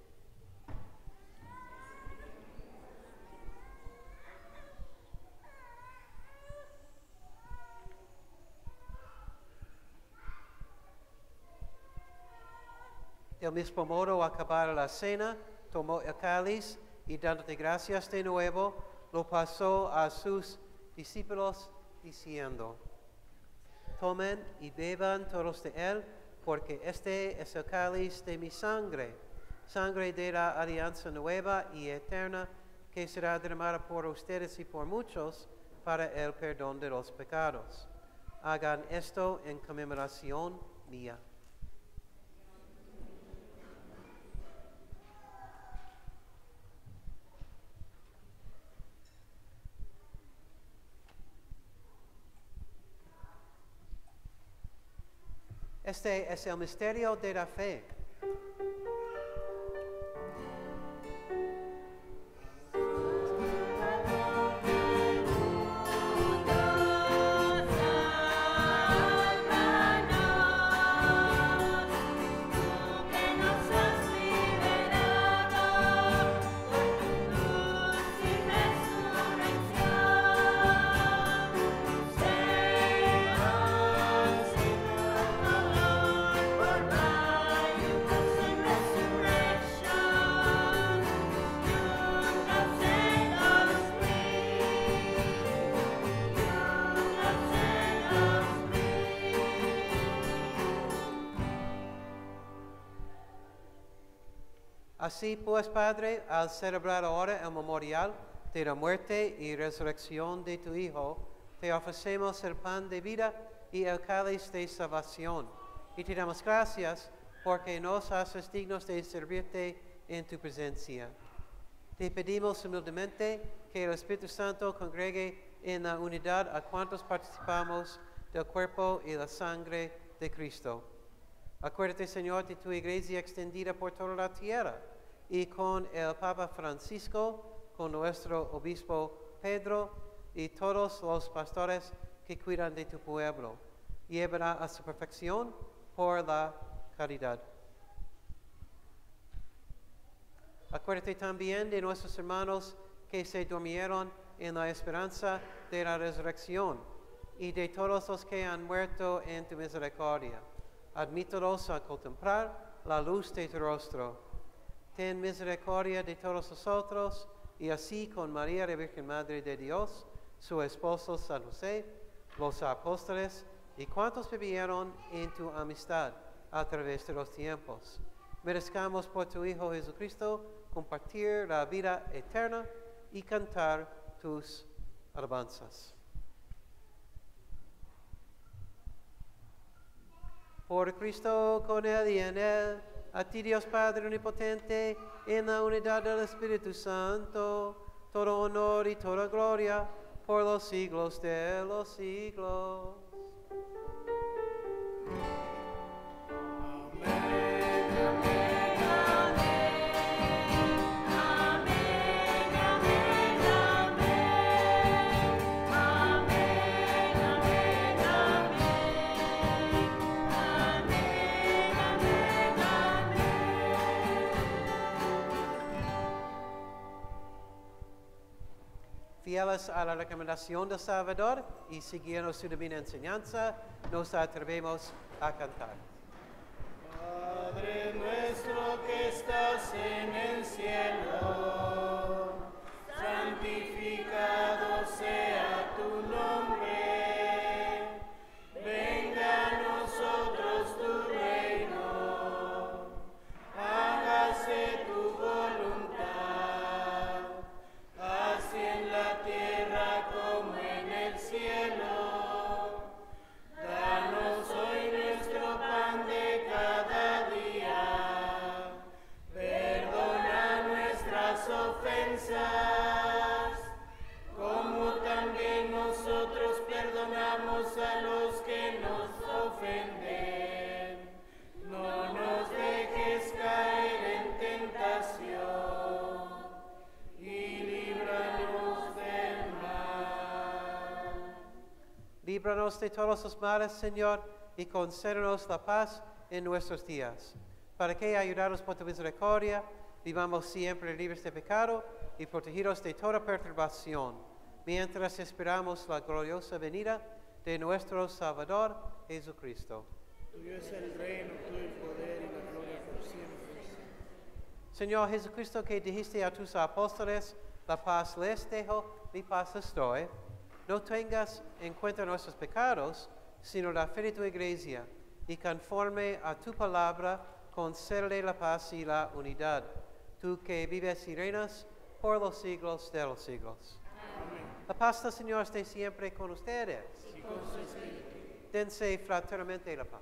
Del mismo modo, acabada la cena, tomó el cáliz y dándote gracias de nuevo, lo pasó a sus discípulos, diciendo: tomen y beban todos de él, porque este es el cáliz de mi sangre, sangre de la alianza nueva y eterna, que será derramada por ustedes y por muchos para el perdón de los pecados. Hagan esto en conmemoración mía. Este es el misterio de la fe. Por Así pues, Padre, al celebrar ahora el memorial de la muerte y resurrección de tu Hijo, te ofrecemos el pan de vida y el cáliz de salvación. Y te damos gracias porque nos haces dignos de servirte en tu presencia. Te pedimos humildemente que el Espíritu Santo congregue en la unidad a cuantos participamos del cuerpo y la sangre de Cristo. Acuérdate, Señor, de tu iglesia extendida por toda la tierra y con el Papa Francisco, con nuestro obispo Pedro y todos los pastores que cuidan de tu pueblo. Llévala a su perfección por la caridad. Acuérdate también de nuestros hermanos que se durmieron en la esperanza de la resurrección y de todos los que han muerto en tu misericordia. Admítelos a contemplar la luz de tu rostro. Ten misericordia de todos nosotros y así con María, la Virgen Madre de Dios, su esposo San José, los apóstoles y cuantos vivieron en tu amistad a través de los tiempos. Merezcamos por tu Hijo Jesucristo compartir la vida eterna y cantar tus alabanzas. Por Cristo, con Él y en Él, a ti Dios Padre Omnipotente, en la unidad del Espíritu Santo, todo honor y toda gloria por los siglos de los siglos. Fieles a la recomendación del Salvador y siguiendo su divina enseñanza, nos atrevemos a cantar. Padre nuestro que estás en el cielo, santificado sea tu nombre. Venga a nosotros tu reino, hágase tu voluntad, así en la tierra como en el cielo. Danos hoy nuestro pan de cada día. Perdona nuestras ofensas, como también nosotros perdonamos a los que nos ofenden. No nos dejes caer en tentación y líbranos del mal. Líbranos de todos los males, Señor, y concédenos la paz en nuestros días, para que, ayudados por tu misericordia, vivamos siempre libres de pecado y protegidos de toda perturbación, mientras esperamos la gloriosa venida de nuestro Salvador Jesucristo. Tuyo es el reino, tuyo el poder y la gloria por siempre. Señor Jesucristo, que dijiste a tus apóstoles, la paz les dejo, mi paz les doy, no tengas en cuenta nuestros pecados, sino la fe de tu iglesia, y conforme a tu palabra, concédele la paz y la unidad. Tú que vives y reinas por los siglos de los siglos. Amén. La paz del Señor esté siempre con ustedes. Y con su espíritu. Dense fraternamente la paz.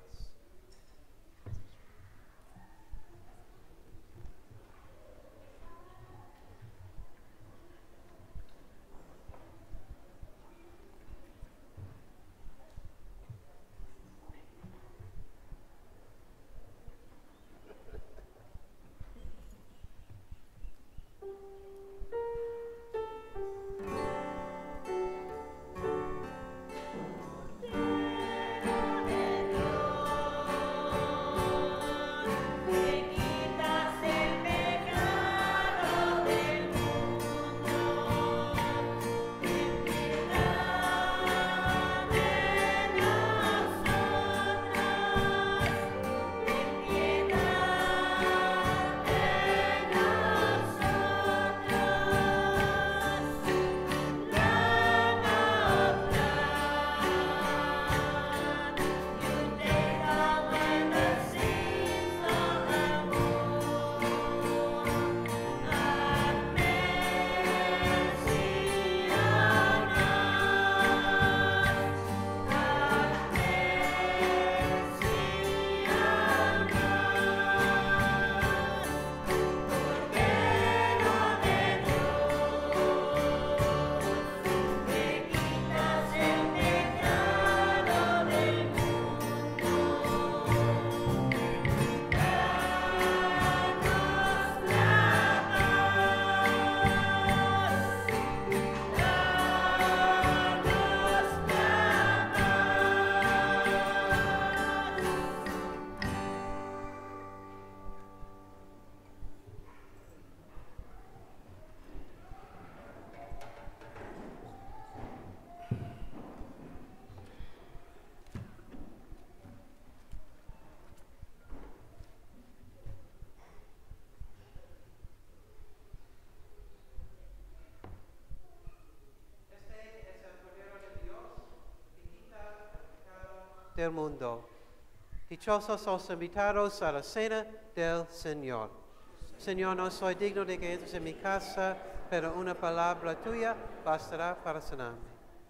Dios del mundo. Dichosos los invitados a la cena del Señor. Señor, no soy digno de que entres en mi casa, pero una palabra tuya bastará para sanarme.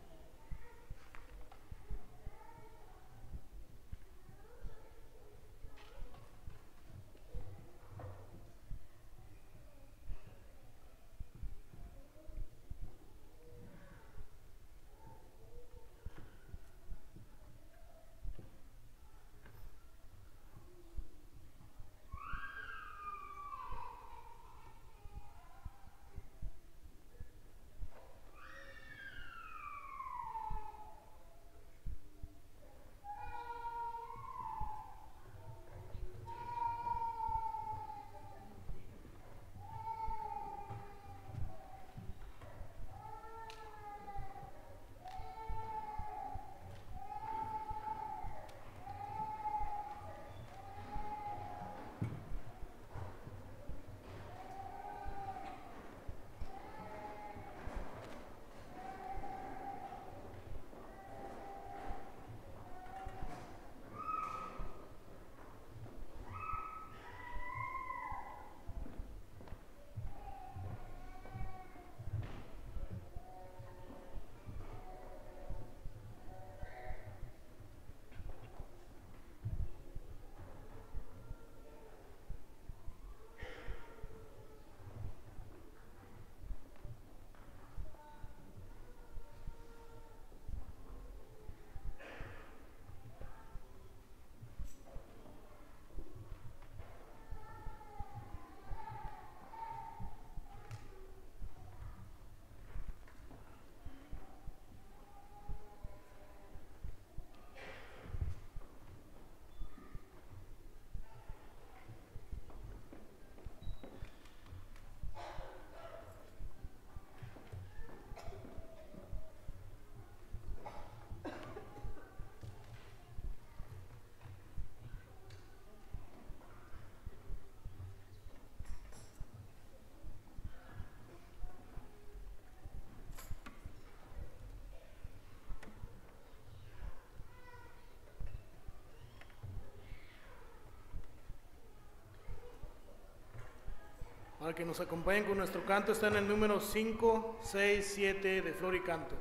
Para que nos acompañen con nuestro canto, está en el número cinco, seis, siete de Flor y Canto.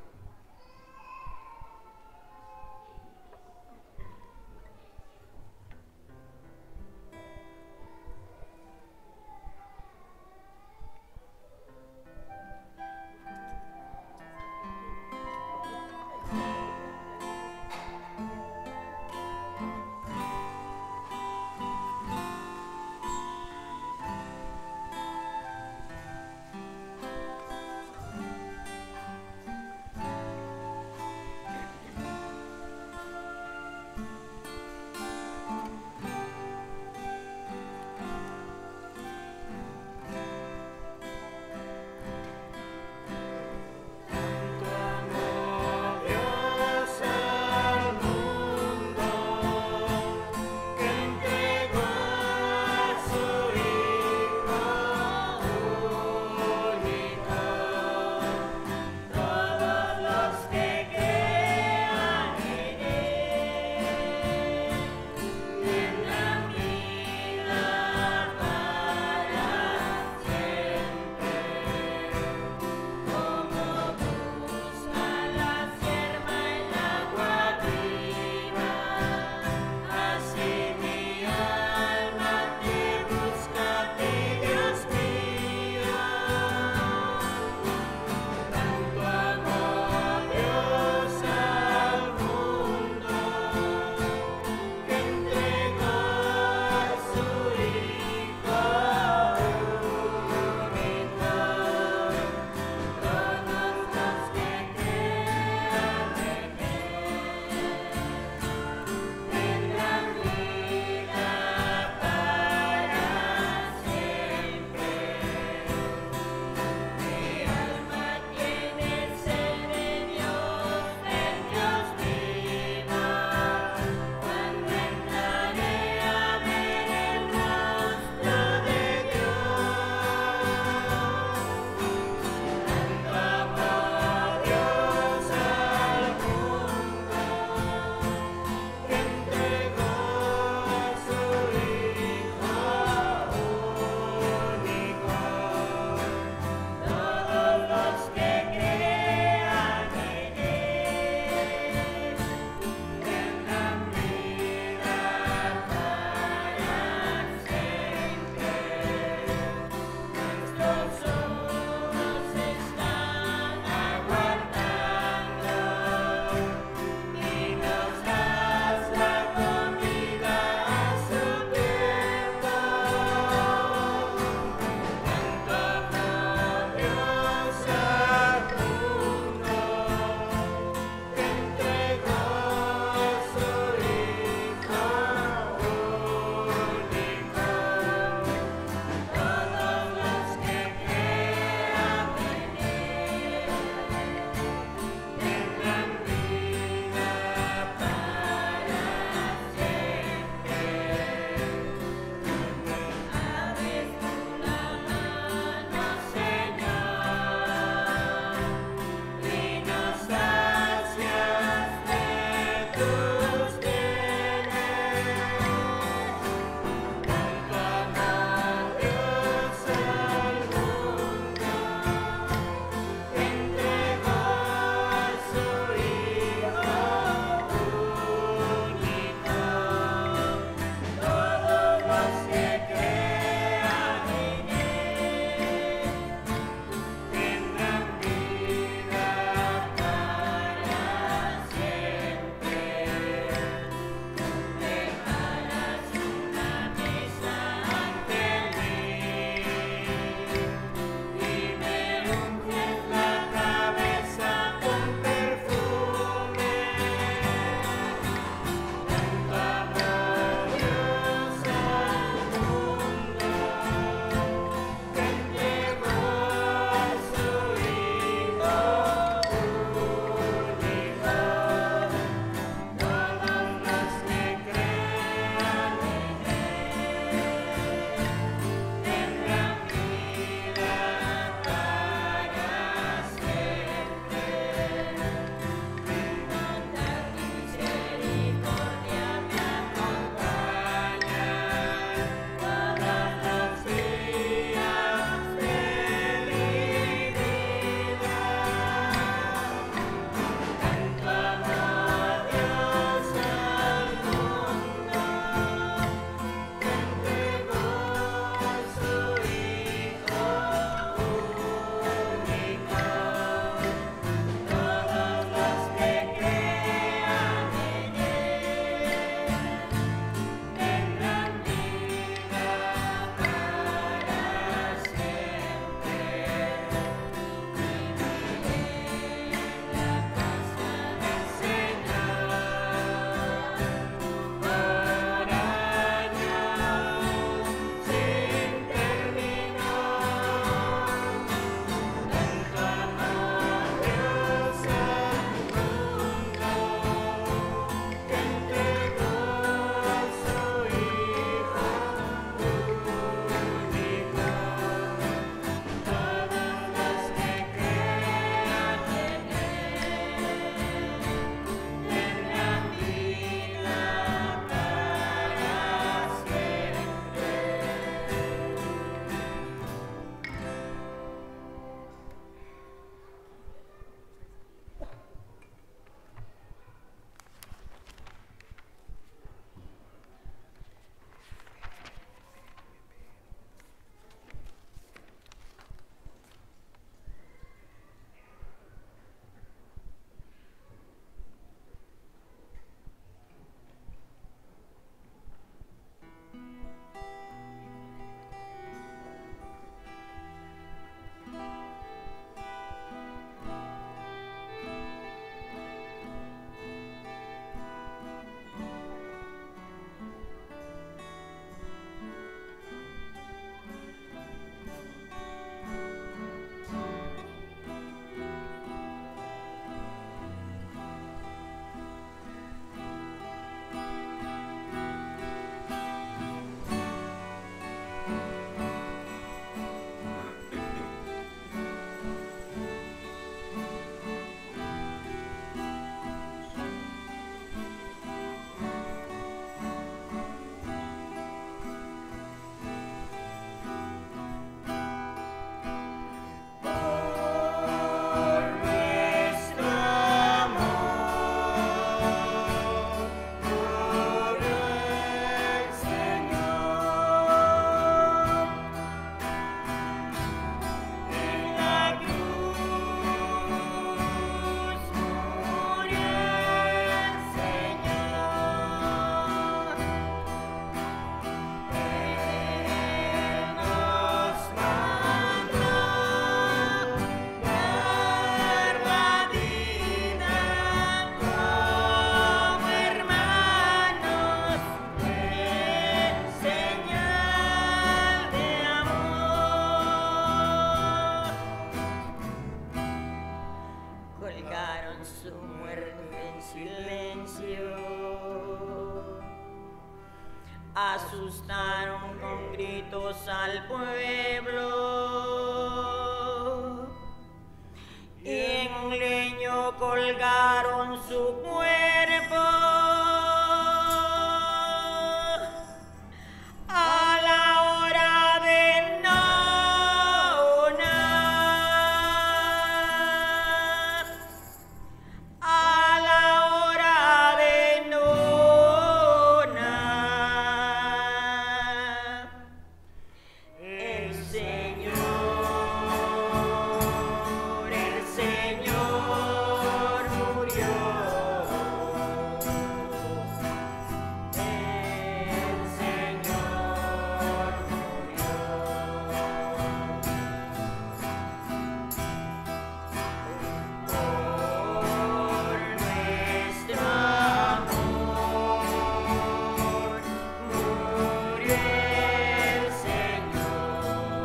asustaron con gritos al pueblo. Y en un leño colgaron su cuerpo. A la hora de nona, a la hora de nona, el Señor, el Señor murió. El Señor murió. Por nuestro amor murió el Señor.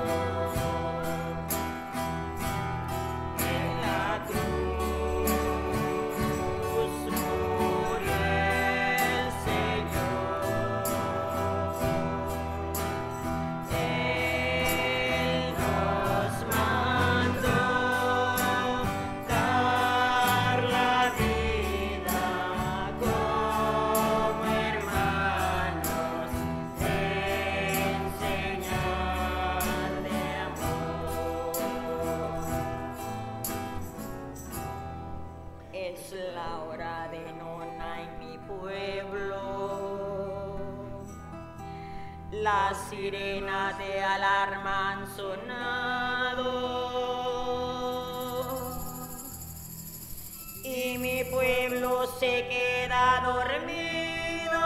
En la cruz murió el Señor. Él nos mandó dar la vida como hermanos en señal de amor. Es la hora de nona en mi pueblo. Las sirenas de alarma han sonado y mi pueblo se queda dormido.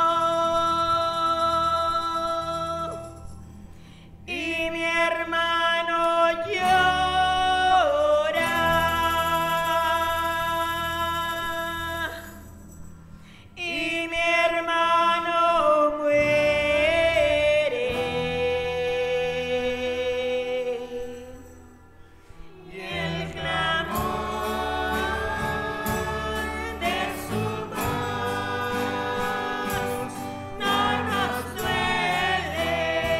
Y mi hermano llora. Y mi hermano muere. Y el clamor de su voz no nos duele.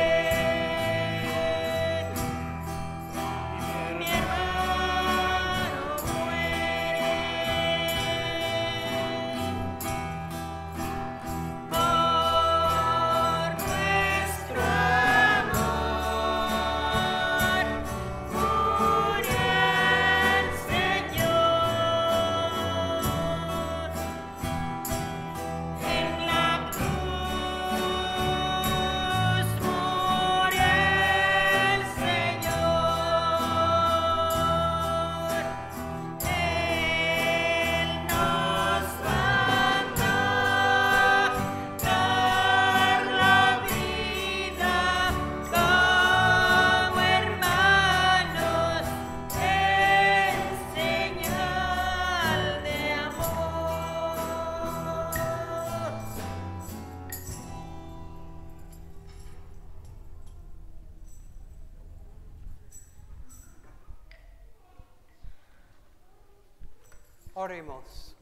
Mi hermano muere. Por nuestro amor murió el Señor. En la cruz murió el Señor. Él nos mandó dar la vida como hermanos en señal de amor. Oremos.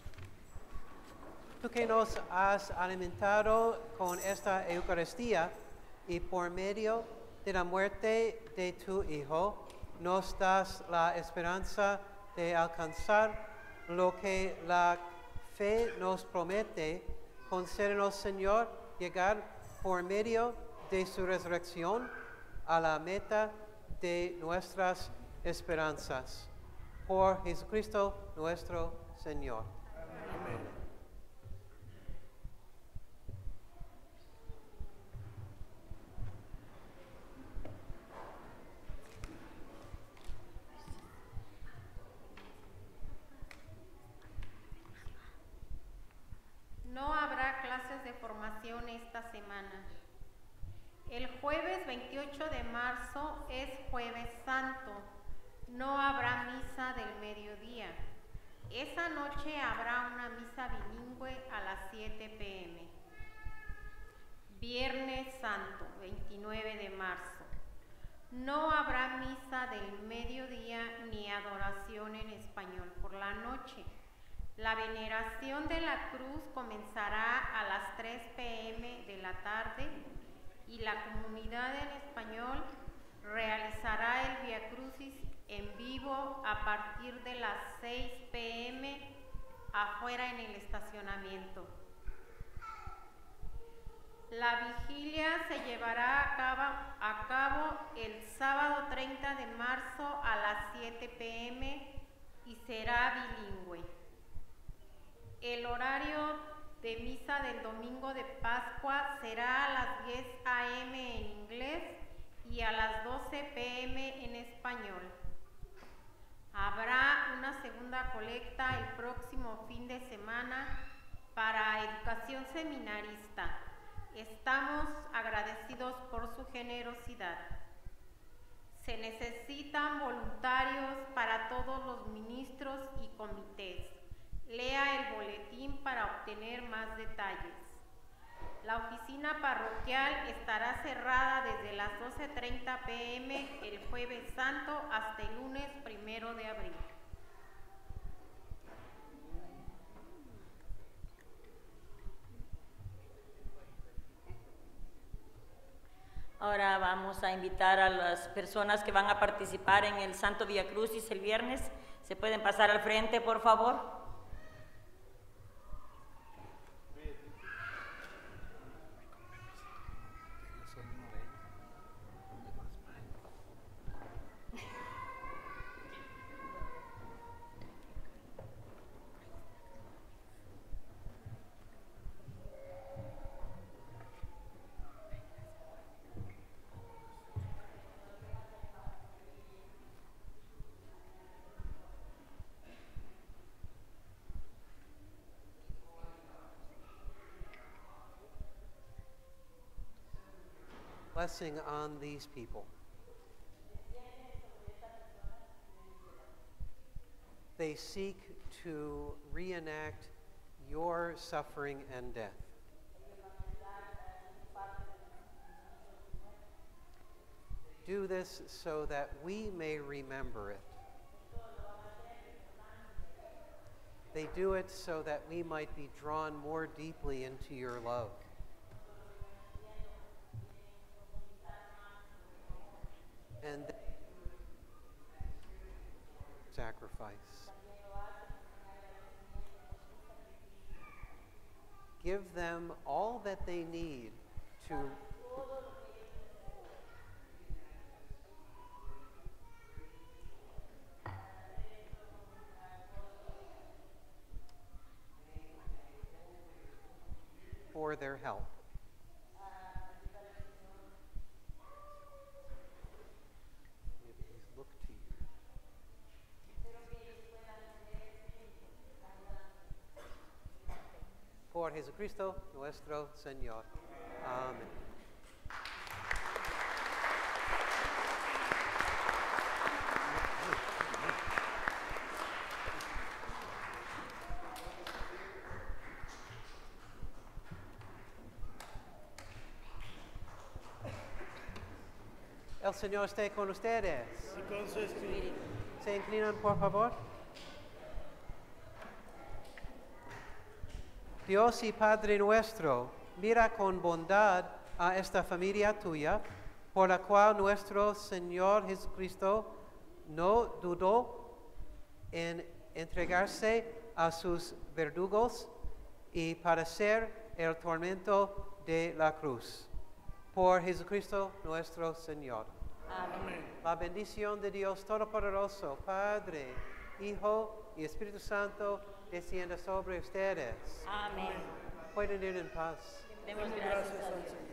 Tú que nos has alimentado con esta Eucaristía y por medio de la muerte de tu Hijo, nos das la esperanza de alcanzar lo que la fe nos promete. Concédenos, Señor, llegar por medio de su resurrección a la meta de nuestras esperanzas. Por Jesucristo nuestro Señor. No habrá clases de formación esta semana. El jueves veintiocho de marzo es Jueves Santo. No habrá misa del mediodía. Esa noche habrá una misa bilingüe a las siete p m Viernes Santo, veintinueve de marzo. No habrá misa del mediodía ni adoración en español por la noche. La veneración de la cruz comenzará a las tres p m de la tarde y la comunidad en español realizará el Vía Crucis en vivo a partir de las seis p m afuera en el estacionamiento. La vigilia se llevará a cabo, a cabo el sábado treinta de marzo a las siete p m y será bilingüe. El horario de misa del domingo de Pascua será a las diez a m en inglés y a las doce p m en español. Habrá una segunda colecta el próximo fin de semana para educación seminarista. Estamos agradecidos por su generosidad. Se necesitan voluntarios para todos los ministros y comités. Lea el boletín para obtener más detalles. La oficina parroquial estará cerrada desde las doce treinta p m el Jueves Santo hasta el lunes primero de abril. Ahora vamos a invitar a las personas que van a participar en el Santo Vía Crucis el viernes. ¿Se pueden pasar al frente, por favor? Blessing on these people. They seek to reenact your suffering and death. Do this so that we may remember it. They do it so that we might be drawn more deeply into your love. And sacrifice. Give them all that they need to for their help. Por Jesucristo nuestro Señor. Amén. El Señor esté con ustedes. Y con su espíritu. ¿Se inclinan, por favor? Dios y Padre nuestro, mira con bondad a esta familia tuya, por la cual nuestro Señor Jesucristo no dudó en entregarse a sus verdugos y padecer el tormento de la cruz. Por Jesucristo nuestro Señor. Amén. La bendición de Dios Todopoderoso, Padre, Hijo y Espíritu Santo, descienda sobre ustedes. Amén. Pueden ir en paz. Demos Gracias gracias a al Dios. Señor.